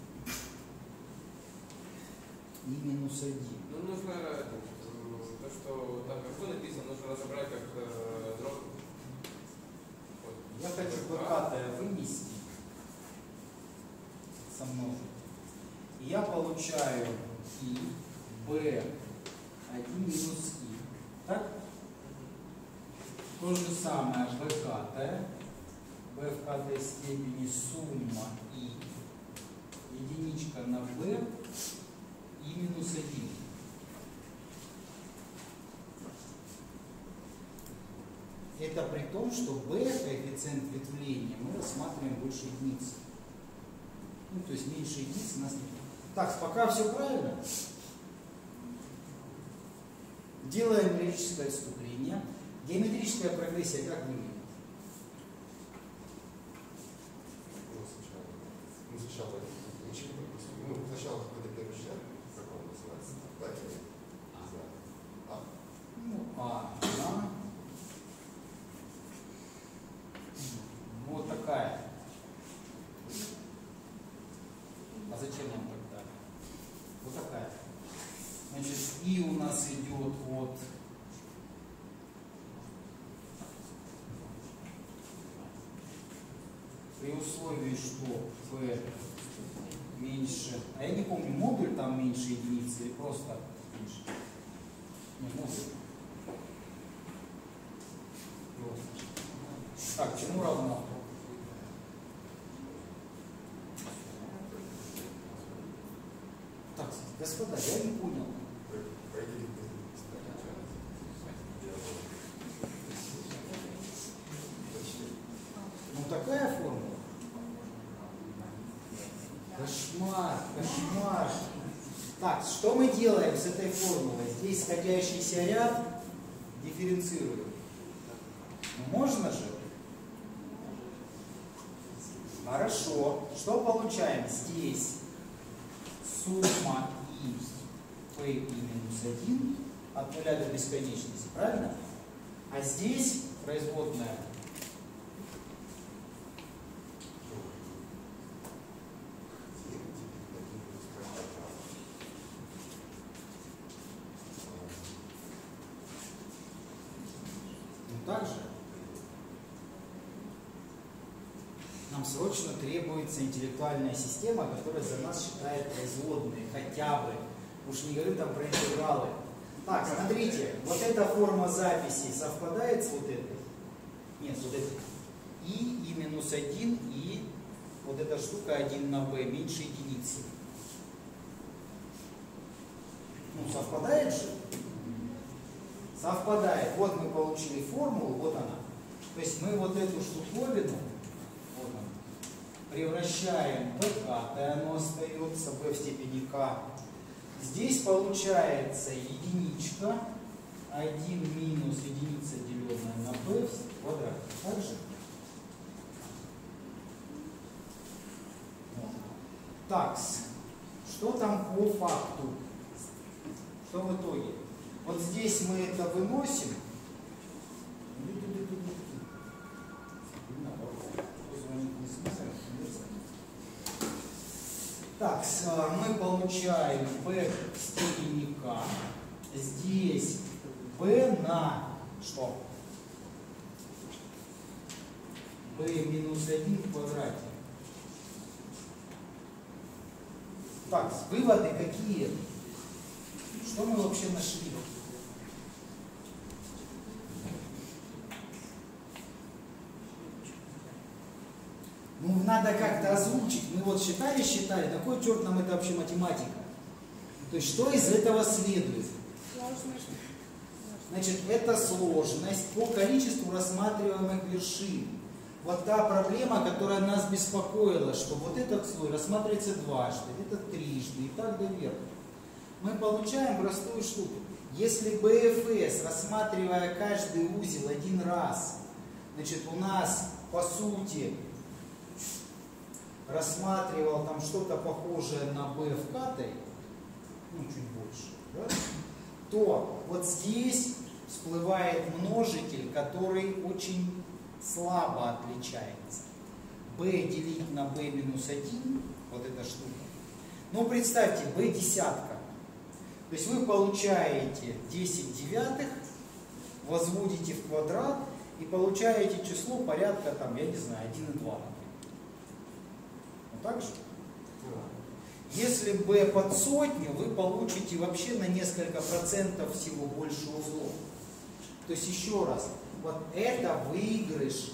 и минус 1. Ну, нужно то, что там вверху написано, нужно разобрать как дробь. Вот. Я хочу б вынести, сомножить. И я получаю и b1 минус и. Так? То же самое bk, b в k степени сумма и единичка на b и минус 1. Это при том, что b, коэффициент ветвления, мы рассматриваем больше единицы. Ну, то есть меньше единицы у нас нет. Так, пока все правильно. Делаем логическое отступление. Геометрическая прогрессия как выглядит? Сначала ничего не пропустим. Сначала какой-то первый член, как он называется? Да, или не знаю. Да. Вот такая. А зачем нам тогда? Вот такая. Значит, и у нас идет от при условии, что p меньше, а я не помню, модуль там меньше единицы или просто меньше? Не, модуль. Так, чему равно? Так, господа, я не понял. Ну такая формула. Кошмар. Так, что мы делаем с этой формулой? Здесь сходящийся ряд дифференцируем. Ну, можно же? Хорошо. Что получаем? Здесь сумма и p и минус 1 от 0 до бесконечности, правильно? А здесь производная также нам срочно требуется интеллектуальная система, которая за нас считает производные, хотя бы. Уж не говорю там про интегралы. Так, смотрите, вот эта форма записи совпадает с вот этой? Нет, вот этой. И минус 1, и вот эта штука 1 на b меньше единицы. Ну, совпадает же? Совпадает. Вот мы получили формулу, вот она. То есть мы вот эту штуковину, вот она, превращаем в k, и оно остается b в степени k. Здесь получается единичка, 1 минус единица, деленная на b в квадрате. Так же? Так, что там по факту? Что в итоге? Вот здесь мы это выносим. Так, мы получаем b в степени k. Здесь b на что? b минус 1 в квадрате. Так, выводы какие? Что мы вообще нашли? надо как-то озвучить. Мы вот считали, на кой черт нам это вообще математика? То есть что из этого следует? Сложность. Значит, это сложность по количеству рассматриваемых вершин. Вот та проблема, которая нас беспокоила, что вот этот слой рассматривается дважды, этот трижды и так до вверха. Мы получаем простую штуку. Если БФС, рассматривая каждый узел один раз, значит, у нас, по сути, рассматривал там что-то похожее на B вкатой, ну, чуть больше, да, то вот здесь всплывает множитель, который очень слабо отличается. B делить на B минус 1, вот эта штука. Ну, представьте, B десятка. То есть вы получаете 10 девятых, возводите в квадрат и получаете число порядка, там, я не знаю, 1,2. Вот так же? Если b под сотню, вы получите вообще на несколько процентов всего больше узлов. То есть еще раз, вот это выигрыш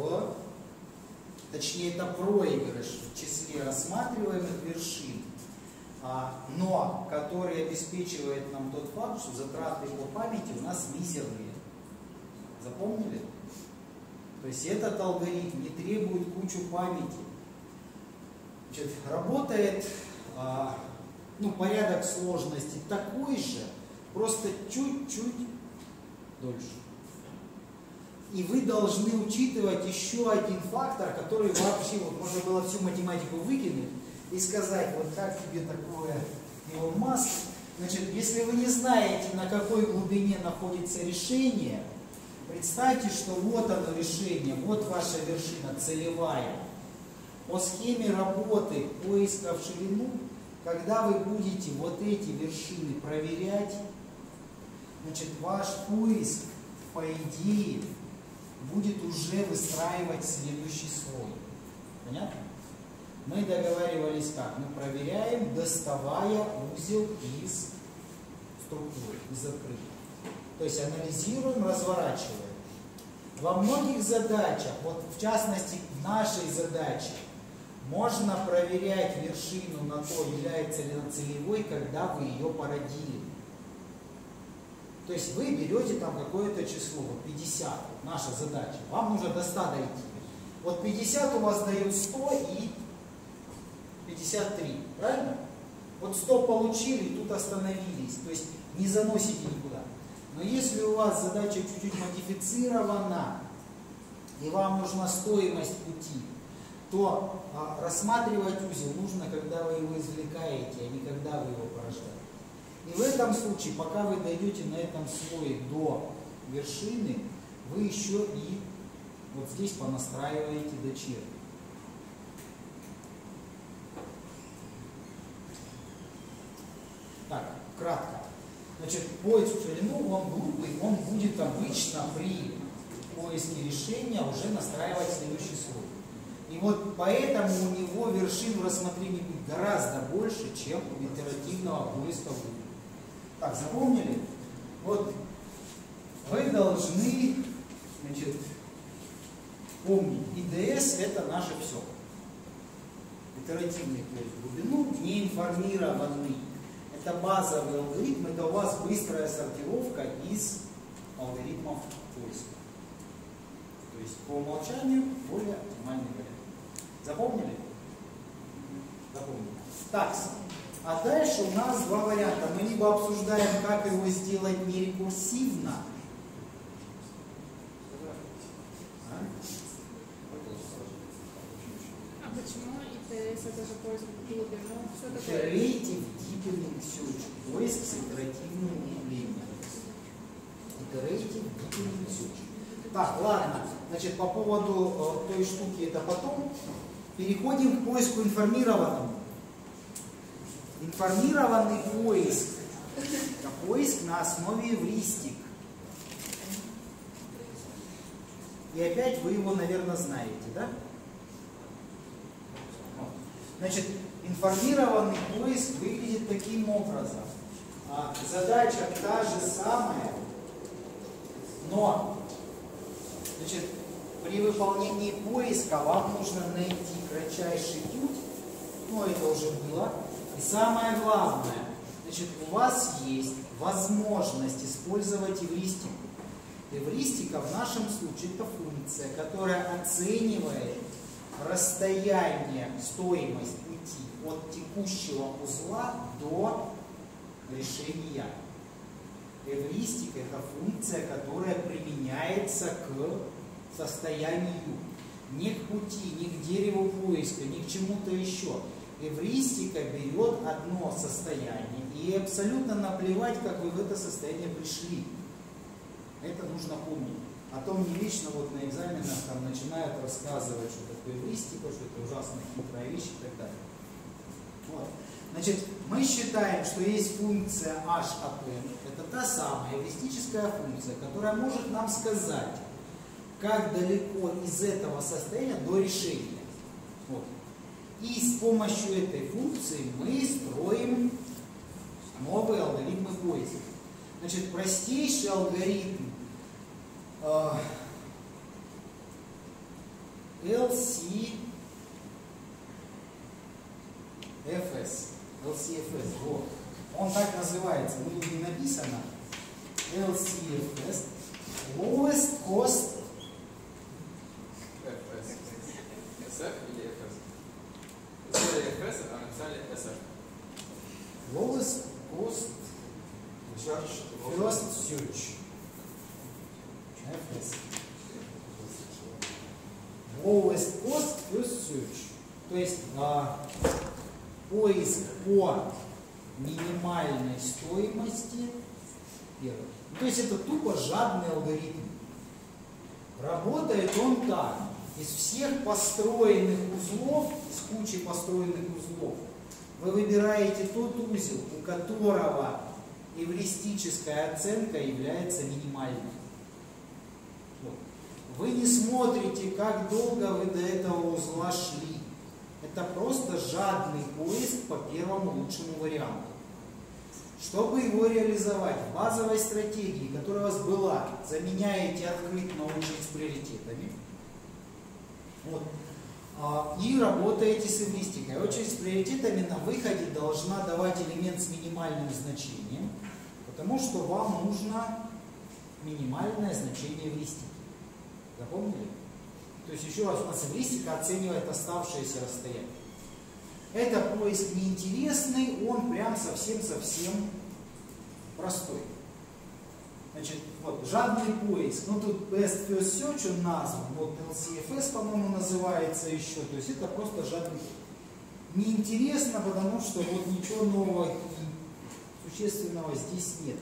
точнее это проигрыш в числе рассматриваемых вершин, но который обеспечивает нам тот факт, что затраты по памяти у нас мизерные. Запомнили? То есть этот алгоритм не требует кучу памяти. Значит, работает порядок сложности такой же, просто чуть-чуть дольше. И вы должны учитывать еще один фактор, который вообще, вот можно было всю математику выкинуть и сказать, вот как тебе такое Илон Маск. Значит, если вы не знаете, на какой глубине находится решение, представьте, что вот оно решение, вот ваша вершина целевая. По схеме работы поиска в ширину, когда вы будете вот эти вершины проверять, значит, ваш поиск, по идее, будет уже выстраивать следующий слой. Понятно? Мы договаривались как? Мы проверяем, доставая узел из структуры, из открытия. То есть анализируем, разворачиваем. Во многих задачах, вот в частности в нашей задаче, можно проверять вершину на то, является ли она целевой, когда вы ее породили. То есть вы берете там какое-то число, вот 50, вот наша задача, вам нужно до 100 дойти. Вот 50 у вас дает 100 и 53, правильно? Вот 100 получили, тут остановились, то есть не заносите никуда. Но если у вас задача чуть-чуть модифицирована, и вам нужна стоимость пути, то рассматривать узел нужно, когда вы его извлекаете, а не когда вы его порождаете. И в этом случае, пока вы дойдете на этом слое до вершины, вы еще и вот здесь понастраиваете дочерню. Так, кратко. Значит, поиск в ширину, он глупый, он будет обычно при поиске решения уже настраивать следующий слой. И вот поэтому у него вершин в рассмотрении будет гораздо больше, чем у итеративного поиска в группе. Так, запомнили? Вот вы должны, значит, помнить, ИДС это наше все. Итеративный поиск в глубину, неинформированный. Это базовый алгоритм, это у вас быстрая сортировка из алгоритмов поиска. То есть по умолчанию более оптимальный вариант. Запомнили? Запомнили. Так, а дальше у нас два варианта. Мы либо обсуждаем, как его сделать нерекурсивно. А почему ИТС это же поиск в глубину? Что такое? Iterative Deepening Search. Поиск с итеративным углублением. Iterative Deepening Search. Так, ладно. Значит, по поводу той штуки это потом. Переходим к поиску информированному. Информированный поиск. Это поиск на основе эвристик. И опять вы его, наверное, знаете, да? Значит, информированный поиск выглядит таким образом. Задача та же самая, но, значит, при выполнении поиска вам нужно найти кратчайший путь, но это уже было. И самое главное, значит, у вас есть возможность использовать эвристику. Эвристика в нашем случае это функция, которая оценивает расстояние, стоимость пути от текущего узла до решения. Эвристика это функция, которая применяется к состоянию, не к пути, не к дереву поиска, ни к чему-то еще. Эвристика берет одно состояние, и абсолютно наплевать, как вы в это состояние пришли. Это нужно помнить. О том не вечно вот на экзаменах там начинают рассказывать, что такое эвристика, что это ужасно хитрая вещь и так далее. Вот. Значит, мы считаем, что есть функция h от n. Это та самая эвристическая функция, которая может нам сказать, как далеко из этого состояния до решения. Вот. И с помощью этой функции мы строим новые алгоритмы поиска. Значит, простейший алгоритм LCFS, вот. Он так называется, но тут не написано. LCFS, Lowest Cost SF или FS? Написали FS, а написали SF. Lowest Cost First Search. FS. Lowest Cost First Search. То есть поиск по минимальной стоимости первый. То есть это тупо жадный алгоритм. Работает он так. Из всех построенных узлов, из кучи построенных узлов, вы выбираете тот узел, у которого эвристическая оценка является минимальной. Вот. Вы не смотрите, как долго вы до этого узла шли. Это просто жадный поиск по первому лучшему варианту. Чтобы его реализовать в базовой стратегии, которая у вас была, заменяете открыть на очередь с приоритетами. Вот. И работаете с эвристикой. Очередь с приоритетами на выходе должна давать элемент с минимальным значением, потому что вам нужно минимальное значение эвристики. Запомнили? То есть еще раз, у нас эвристика оценивает оставшееся расстояние. Это поиск неинтересный, он прям совсем-совсем простой. Значит, вот, жадный поиск. Ну, тут Best First Search он назван, вот LCFS, по-моему, называется еще. То есть это просто жадный поиск. Неинтересно, потому что вот ничего нового и существенного здесь нет.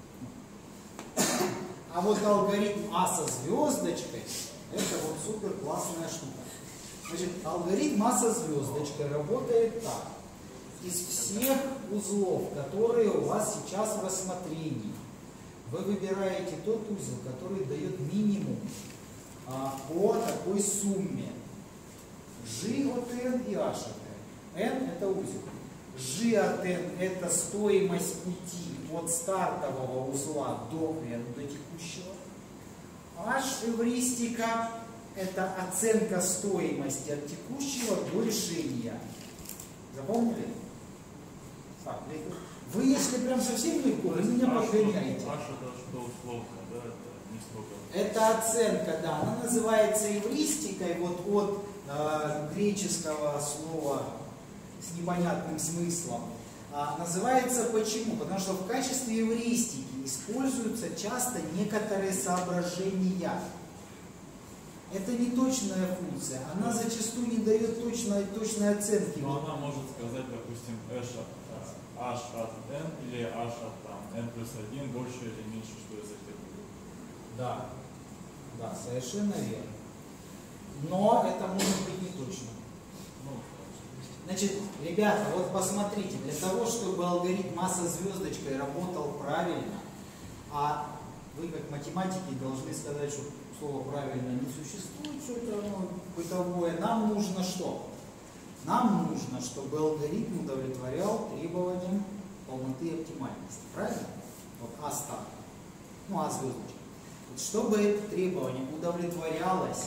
А вот алгоритм А со звездочкой, это вот супер классная штука. Значит, алгоритм А со звездочкой работает так. Из всех узлов, которые у вас сейчас в рассмотрении, вы выбираете тот узел, который дает минимум по такой сумме. G от n и h от n. N это узел. G от n это стоимость пути от стартового узла до n, до текущего. H эвристика это оценка стоимости от текущего до решения. Запомнили? Так, вы если прям совсем легко, вы меня подгоняете. H это что условно, да? Это не столько. Это оценка, да, она называется эвристикой вот от греческого слова с непонятным смыслом. Называется почему? Потому что в качестве эвристики используются часто некоторые соображения. Это не точная функция, она зачастую не дает точной оценки. Но она может сказать, допустим, h от n или h от там, n плюс 1 больше или меньше, что из этих будет. Да, да, совершенно верно. Но это может быть не точно. Значит, ребята, вот посмотрите, для того, чтобы алгоритм А со звездочкой работал правильно, а вы как математики должны сказать, что слово правильно не существует, что это бытовое, нам нужно что? Нам нужно, чтобы алгоритм удовлетворял требованиям полноты и оптимальности. Правильно? Вот А старт. Ну, А звездочка. Вот чтобы это требование удовлетворялось,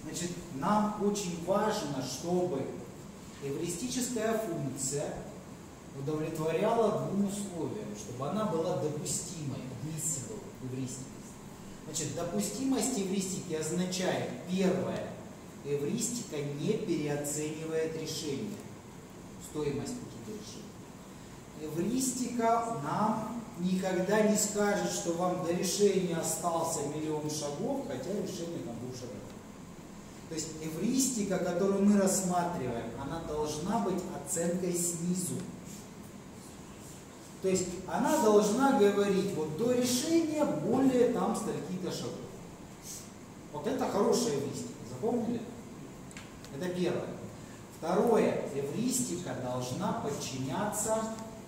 Значит, нам очень важно, чтобы эвристическая функция удовлетворяла двум условиям, чтобы она была допустимой, admissible эвристикой. Значит, допустимость эвристики означает, первое, эвристика не переоценивает решение, стоимость каких-то решений. Эвристика нам никогда не скажет, что вам до решения остался 1 000 000 шагов, хотя решение там 2 шагов. То есть эвристика, которую мы рассматриваем, она должна быть оценкой снизу. То есть она должна говорить, вот до решения более там столько-то шагов. Вот это хорошая эвристика, запомнили? Это первое. Второе, эвристика должна подчиняться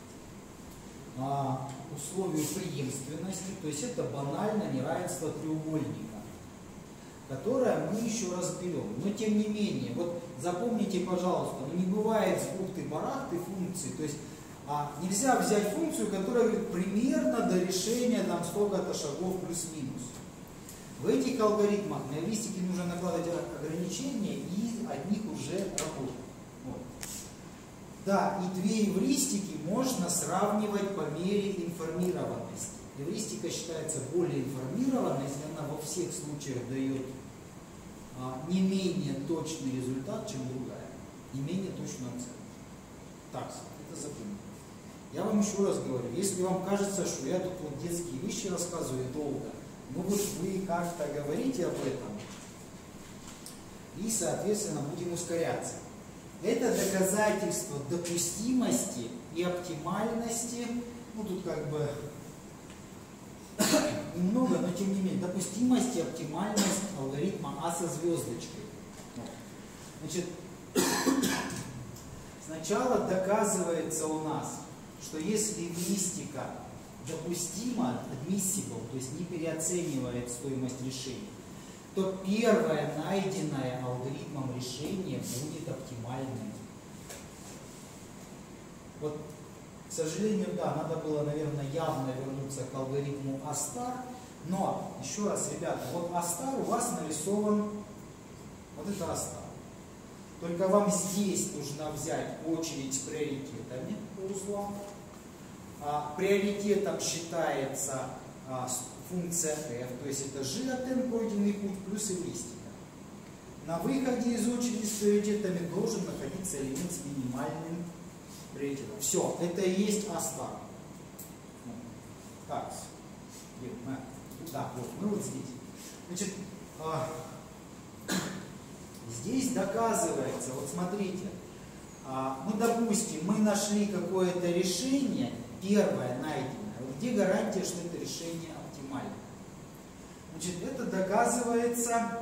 условию преемственности, то есть это банально неравенство треугольника, которое мы еще разберем. Но тем не менее, вот запомните, пожалуйста, не бывает с бухты-барахты функций, то есть нельзя взять функцию, которая говорит примерно до решения там столько-то шагов плюс-минус. В этих алгоритмах на эвристике нужно накладывать ограничения и от них уже работать. Вот. Да, и две эвристики можно сравнивать по мере информированности. Эвристика считается более информированной, если она во всех случаях дает не менее точный результат, чем другая. Не менее точную оценку. Так, это запомните. Я вам еще раз говорю, если вам кажется, что я тут вот детские вещи рассказываю долго, ну вот вы как-то говорите об этом, и, соответственно, будем ускоряться. Это доказательство допустимости и оптимальности, ну тут как бы немного, но тем не менее, допустимость и оптимальность алгоритма А со звездочкой. Значит, сначала доказывается у нас, что если эвристика допустима, admissible, то есть не переоценивает стоимость решения, то первое найденное алгоритмом решение будет оптимальным. Вот, к сожалению, да, надо было, наверное, явно вернуться к алгоритму А*, но, еще раз, ребята, вот А* у вас нарисован, вот это А*. Только вам здесь нужно взять очередь с приоритетами по узлам. Приоритетом считается функция f, то есть это g от n пройденный путь плюс эвристика. На выходе из очереди с приоритетами должен находиться элемент с минимальным приоритетом. Все, это и есть А*. Так, да, вот, мы вот здесь. Значит, здесь доказывается, вот смотрите, ну, допустим, мы нашли какое-то решение, первое найденное. Вот где гарантия, что это решение оптимально? Значит, это доказывается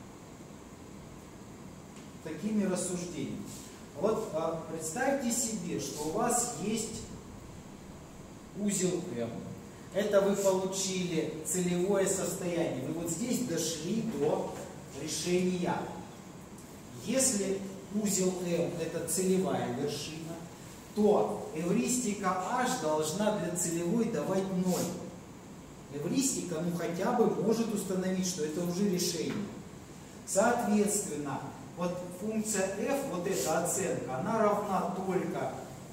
такими рассуждениями. Вот представьте себе, что у вас есть узел M. Это вы получили целевое состояние. Вы вот здесь дошли до решения. Если узел M это целевая вершина, то эвристика H должна для целевой давать 0. Эвристика, ну хотя бы может установить, что это уже решение. Соответственно, вот функция f, вот эта оценка, она равна только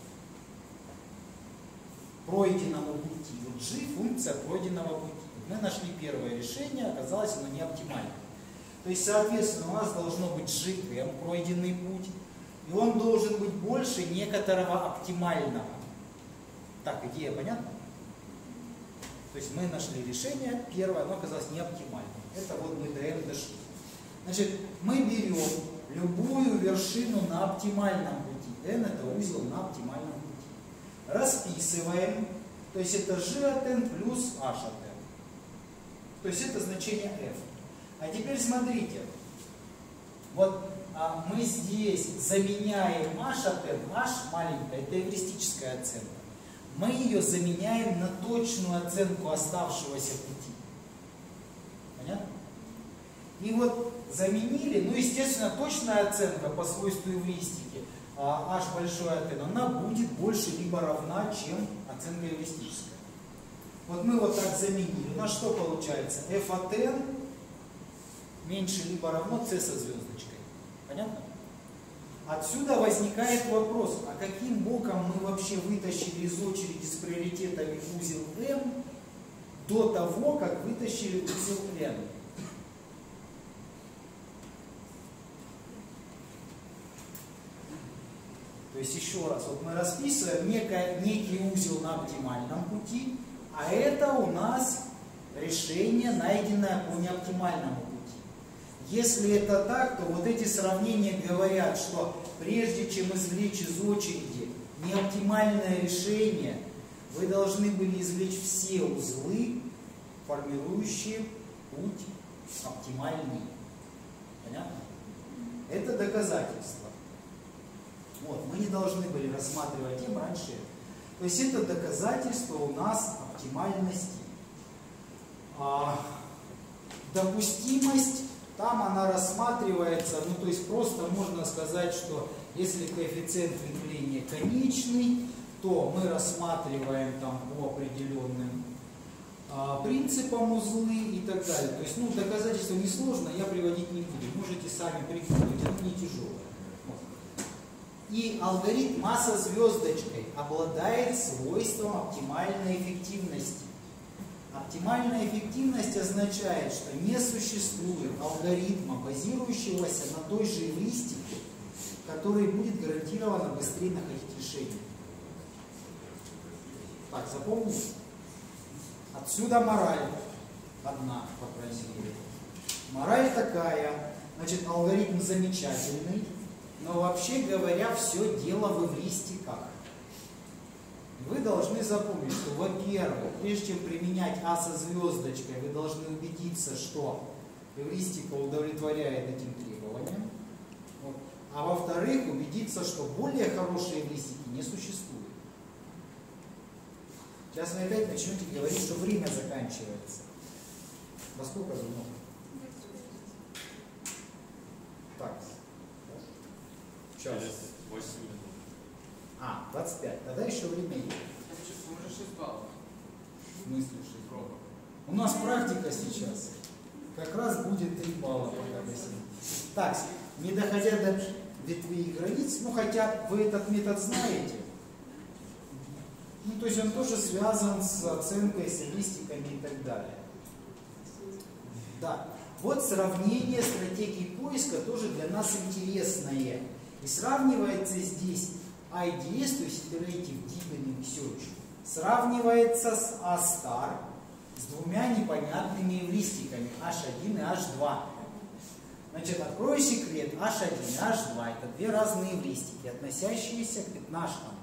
пройденному пути. Вот g функция пройденного пути. Мы нашли первое решение, оказалось оно не оптимальным. То есть, соответственно, у нас должно быть gm, пройденный путь, и он должен быть больше некоторого оптимального. Так, идея понятна? То есть мы нашли решение, первое, оно оказалось не оптимальным. Это вот мы до m дошли. Значит, мы берем любую вершину на оптимальном пути. n это узел на оптимальном пути. Расписываем, то есть это g от n плюс h от n. То есть это значение f. А теперь смотрите, вот мы здесь заменяем h от n, h маленькая, это эвристическая оценка. Мы ее заменяем на точную оценку оставшегося пути. Понятно? И вот заменили, ну естественно точная оценка по свойству эвристики, h большой от n, она будет больше либо равна, чем оценка эвристическая. Вот мы вот так заменили. У нас что получается? f от n меньше либо равно c со звездочкой. Понятно? Отсюда возникает вопрос, а каким боком мы вообще вытащили из очереди с приоритетами узел m до того, как вытащили узел n? То есть еще раз, вот мы расписываем некий узел на оптимальном пути, а это у нас решение, найденное по неоптимальному пути. Если это так, то вот эти сравнения говорят, что прежде чем извлечь из очереди неоптимальное решение, вы должны были извлечь все узлы, формирующие путь оптимальный. Понятно? Это доказательство. Вот, мы не должны были рассматривать им раньше. То есть это доказательство у нас оптимальности. Допустимость, там она рассматривается, ну то есть просто можно сказать, что если коэффициент ветвления конечный, то мы рассматриваем там по определенным принципам узлы и так далее. То есть, ну, доказательство несложно, я приводить не буду. Можете сами прикинуть, оно не тяжелое. И алгоритм масса звездочкой обладает свойством оптимальной эффективности. Оптимальная эффективность означает, что не существует алгоритма, базирующегося на той же эвристике, который будет гарантированно быстрее находить решение. Так, запомнили? Отсюда мораль. Одна, по крайней мере. Мораль такая. Значит, алгоритм замечательный. Но вообще говоря, все дело в эвристиках. Вы должны запомнить, что, во-первых, прежде чем применять А со звездочкой, вы должны убедиться, что эвристика удовлетворяет этим требованиям. Вот. А во-вторых, убедиться, что более хорошие эвристики не существует. Сейчас вы опять начнете говорить, что время заканчивается. Во сколько звонок? Так. Сейчас. 8 минут. 25. Тогда еще время есть. Уже 6 баллов. В смысле 6 баллов? У нас практика сейчас. Как раз будет 3 балла пока до 7. Так, не доходя до ветвей и границ, ну хотя вы этот метод знаете. Ну, то есть он тоже связан с оценкой, с эвристиками и так далее. Да. Вот сравнение стратегий поиска тоже для нас интересное. И сравнивается здесь IDS, то есть Iterative Deepening Search, сравнивается с A** с двумя непонятными эвристиками H1 и H2. Значит, открою секрет, H1 и H2 это две разные эвристики, относящиеся к пятнашкам.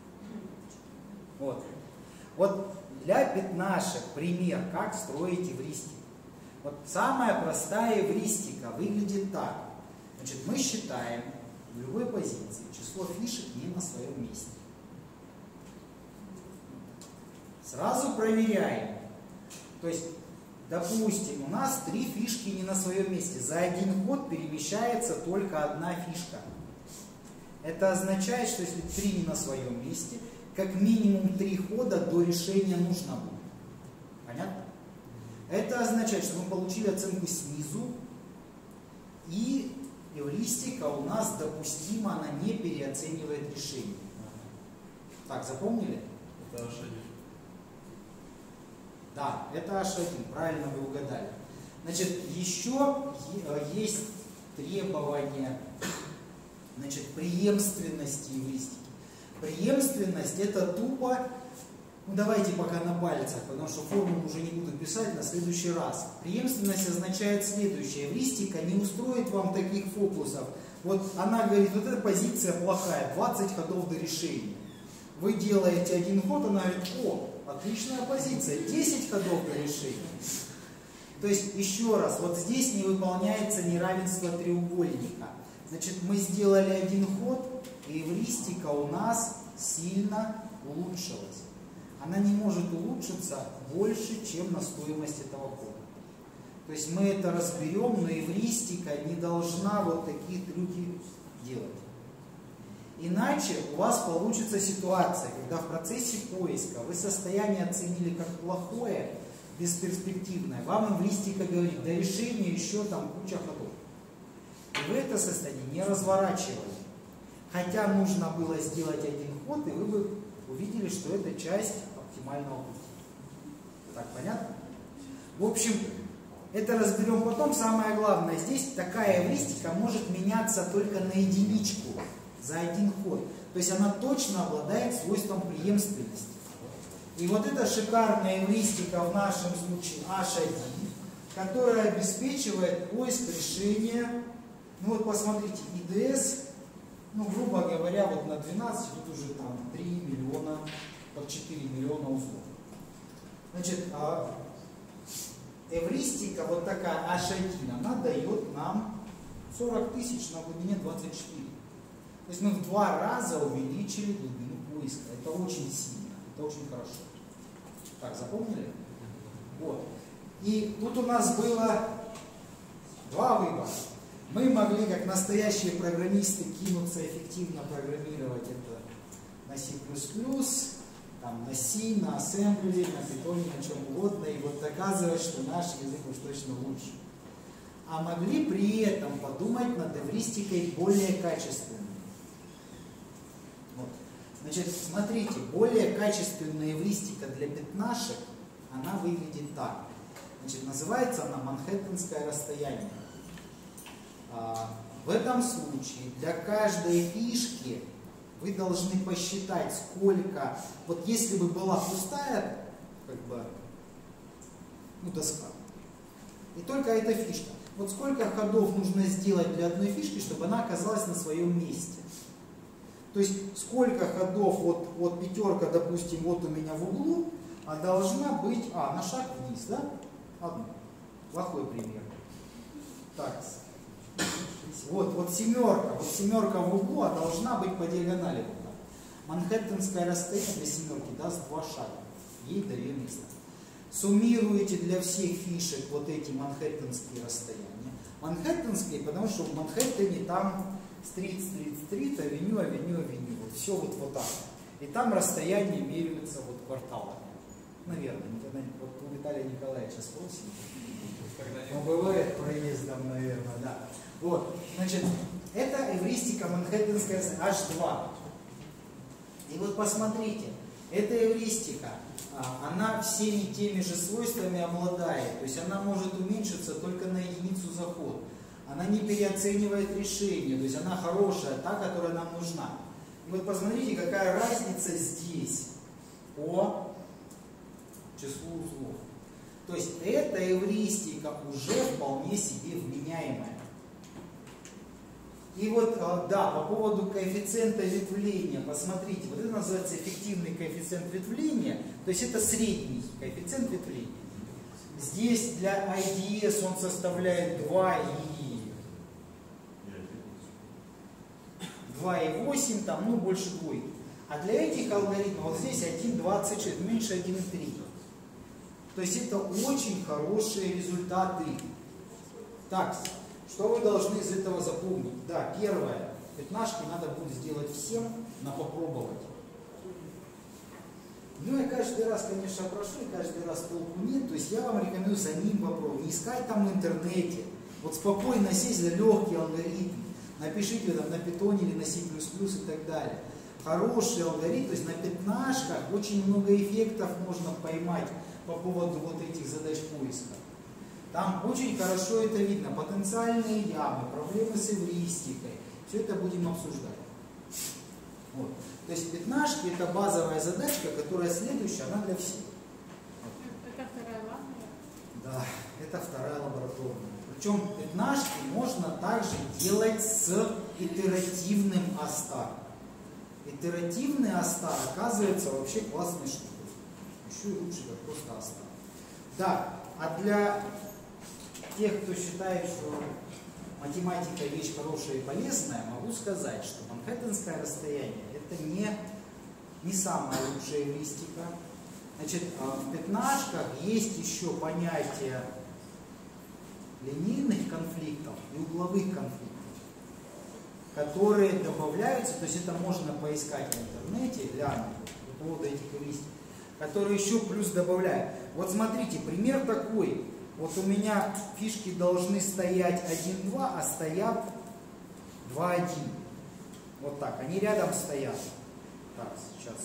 Вот для пятнашек пример, как строить эвристику. Вот самая простая эвристика выглядит так. Значит, мы считаем в любой позиции число фишек не на своем месте. Сразу проверяем. То есть, допустим, у нас 3 фишки не на своем месте. За один ход перемещается только одна фишка. Это означает, что если 3 не на своем месте, как минимум 3 хода до решения нужно будет. Понятно? Это означает, что мы получили оценку снизу, и эвристика у нас допустима, она не переоценивает решение. Так, запомнили? Это H1. Да, это H1, правильно вы угадали. Значит, еще есть требования, значит, преемственности эвристики. Преемственность это тупо, ну давайте пока на пальцах, потому что формулу уже не буду писать на следующий раз. Преемственность означает следующее. Эвристика не устроит вам таких фокусов. Вот она говорит, вот эта позиция плохая, 20 ходов до решения. Вы делаете один ход, она говорит, о, отличная позиция, 10 ходов до решения. То есть, еще раз, вот здесь не выполняется неравенство треугольника. Значит, мы сделали один ход, и эвристика у нас сильно улучшилась. Она не может улучшиться больше, чем на стоимость этого хода. То есть мы это разберем, но эвристика не должна вот такие трюки делать. Иначе у вас получится ситуация, когда в процессе поиска вы состояние оценили как плохое, бесперспективная. Вам эвристика говорит, до решения еще там куча ходов. И вы это состояние не разворачивали. Хотя нужно было сделать один ход, и вы бы увидели, что это часть оптимального пути. Так, понятно? В общем, это разберем потом. Самое главное, здесь такая эвристика может меняться только на единичку за один ход. То есть она точно обладает свойством преемственности. И вот эта шикарная эвристика в нашем случае H1, которая обеспечивает поиск решения. Ну вот посмотрите, ИДС, ну грубо говоря, вот на 12, тут уже там 3 миллиона, под 4 миллиона условно. Значит, эвристика вот такая H1, она дает нам 40 тысяч на глубине 24. То есть мы в 2 раза увеличили глубину поиска. Это очень сильно, это очень хорошо. Так, запомнили? Вот. И тут у нас было 2 выбора. Мы могли, как настоящие программисты, кинуться эффективно программировать это на C++, там, на C, на Assembly, на Python, на чем угодно, и вот доказывать, что наш язык уж точно лучше. А могли при этом подумать над эвристикой более качественной. Вот. Значит, смотрите, более качественная эвристика для пятнашек, она выглядит так. Значит, называется она манхэттенское расстояние. В этом случае для каждой фишки вы должны посчитать, сколько, вот если бы была пустая, как бы, ну, доска, и только эта фишка, вот сколько ходов нужно сделать для одной фишки, чтобы она оказалась на своем месте. То есть сколько ходов, вот пятерка, допустим, вот у меня в углу, а должна быть, на шаг вниз, да? Одну. Плохой пример. Так. Вот семерка в углу, а должна быть по диагонали. Вот так. Манхэттенское расстояние для семерки даст 2 шага. Ей до ее места. Суммируете для всех фишек вот эти манхэттенские расстояния. Манхэттенские, потому что в Манхэттене там стрит, авеню. Вот все вот так. И там расстояния меряются вот кварталами. Наверное, вот у Виталия Николаевича спросим. Он бывает проездом, наверное, да. Вот, значит, это эвристика манхэттенская H2. И вот посмотрите, эта эвристика, она всеми теми же свойствами обладает. То есть она может уменьшиться только на единицу за ход. Она не переоценивает решение, то есть она хорошая, та, которая нам нужна. И вот посмотрите, какая разница здесь по числу узлов. То есть эта эвристика уже вполне себе вменяемая. И вот, да, по поводу коэффициента ветвления, посмотрите, вот это называется эффективный коэффициент ветвления, то есть это средний коэффициент ветвления. Здесь для IDS он составляет 2,8, там, ну, больше двойки. А для этих алгоритмов вот здесь 1,26, меньше 1,3. То есть это очень хорошие результаты. Так, что вы должны из этого запомнить? Да, первое. Пятнашки надо будет сделать всем, но попробовать. Ну, я каждый раз, конечно, прошу, и каждый раз толку нет. То есть я вам рекомендую самим попробовать. Не искать там в интернете. Вот спокойно сесть за легкий алгоритм. Напишите там на Python или на C++ и так далее. Хороший алгоритм, то есть на пятнашках очень много эффектов можно поймать по поводу вот этих задач поиска. Там очень хорошо это видно. Потенциальные ямы, проблемы с эвристикой. Все это будем обсуждать. Вот. То есть пятнашки это базовая задачка, которая следующая, она для всех. Это вторая лаборатория? Да, это вторая лабораторная. Причем пятнашки можно также делать с итеративным астар. Итеративный астар оказывается вообще классной штукой. Еще и лучше, как просто астар. Да, а для тех, кто считает, что математика вещь хорошая и полезная, могу сказать, что манхэттенское расстояние это не самая лучшая эвристика. Значит, в пятнашках есть еще понятие линейных конфликтов и угловых конфликтов, которые добавляются, то есть это можно поискать в интернете, глянуть по поводу этих эвристик. который еще плюс добавляет. Вот смотрите, пример такой. Вот у меня фишки должны стоять 1-2, а стоят 2-1. Вот так, они рядом стоят. Так, сейчас.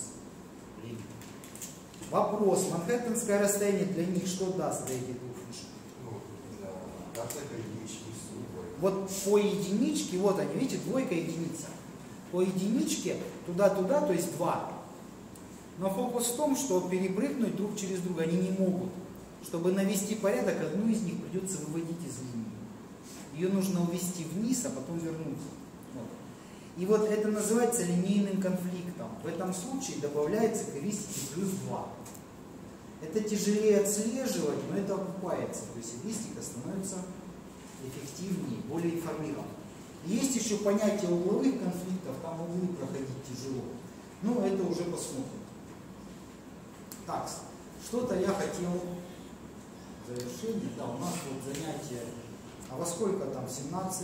Вопрос, манхэттенское расстояние для них что даст для этих двух фишек? Ну, да, это единички, Вот по единичке, вот они, видите, двойка, единица. По единичке туда-туда, то есть 2. Но фокус в том, что перепрыгнуть друг через друга они не могут. Чтобы навести порядок, одну из них придется выводить из линии. Ее нужно увести вниз, а потом вернуть. Вот. И вот это называется линейным конфликтом. В этом случае добавляется к эвристике плюс 2. Это тяжелее отслеживать, но это окупается. То есть эвристика становится эффективнее, более информированной. Есть еще понятие угловых конфликтов, там углы проходить тяжело. Но это уже посмотрим. Так, что-то я хотел в завершение. Да, у нас вот занятие. А во сколько там? 17?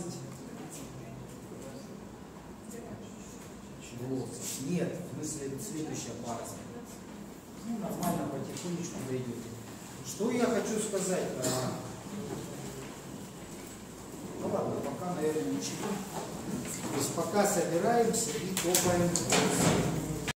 Нет, в смысле следующая пара. Ну, нормально, потихонечку дойдете. Что я хочу сказать? Ну ладно, пока, наверное, ничего. То есть пока собираемся и топаем.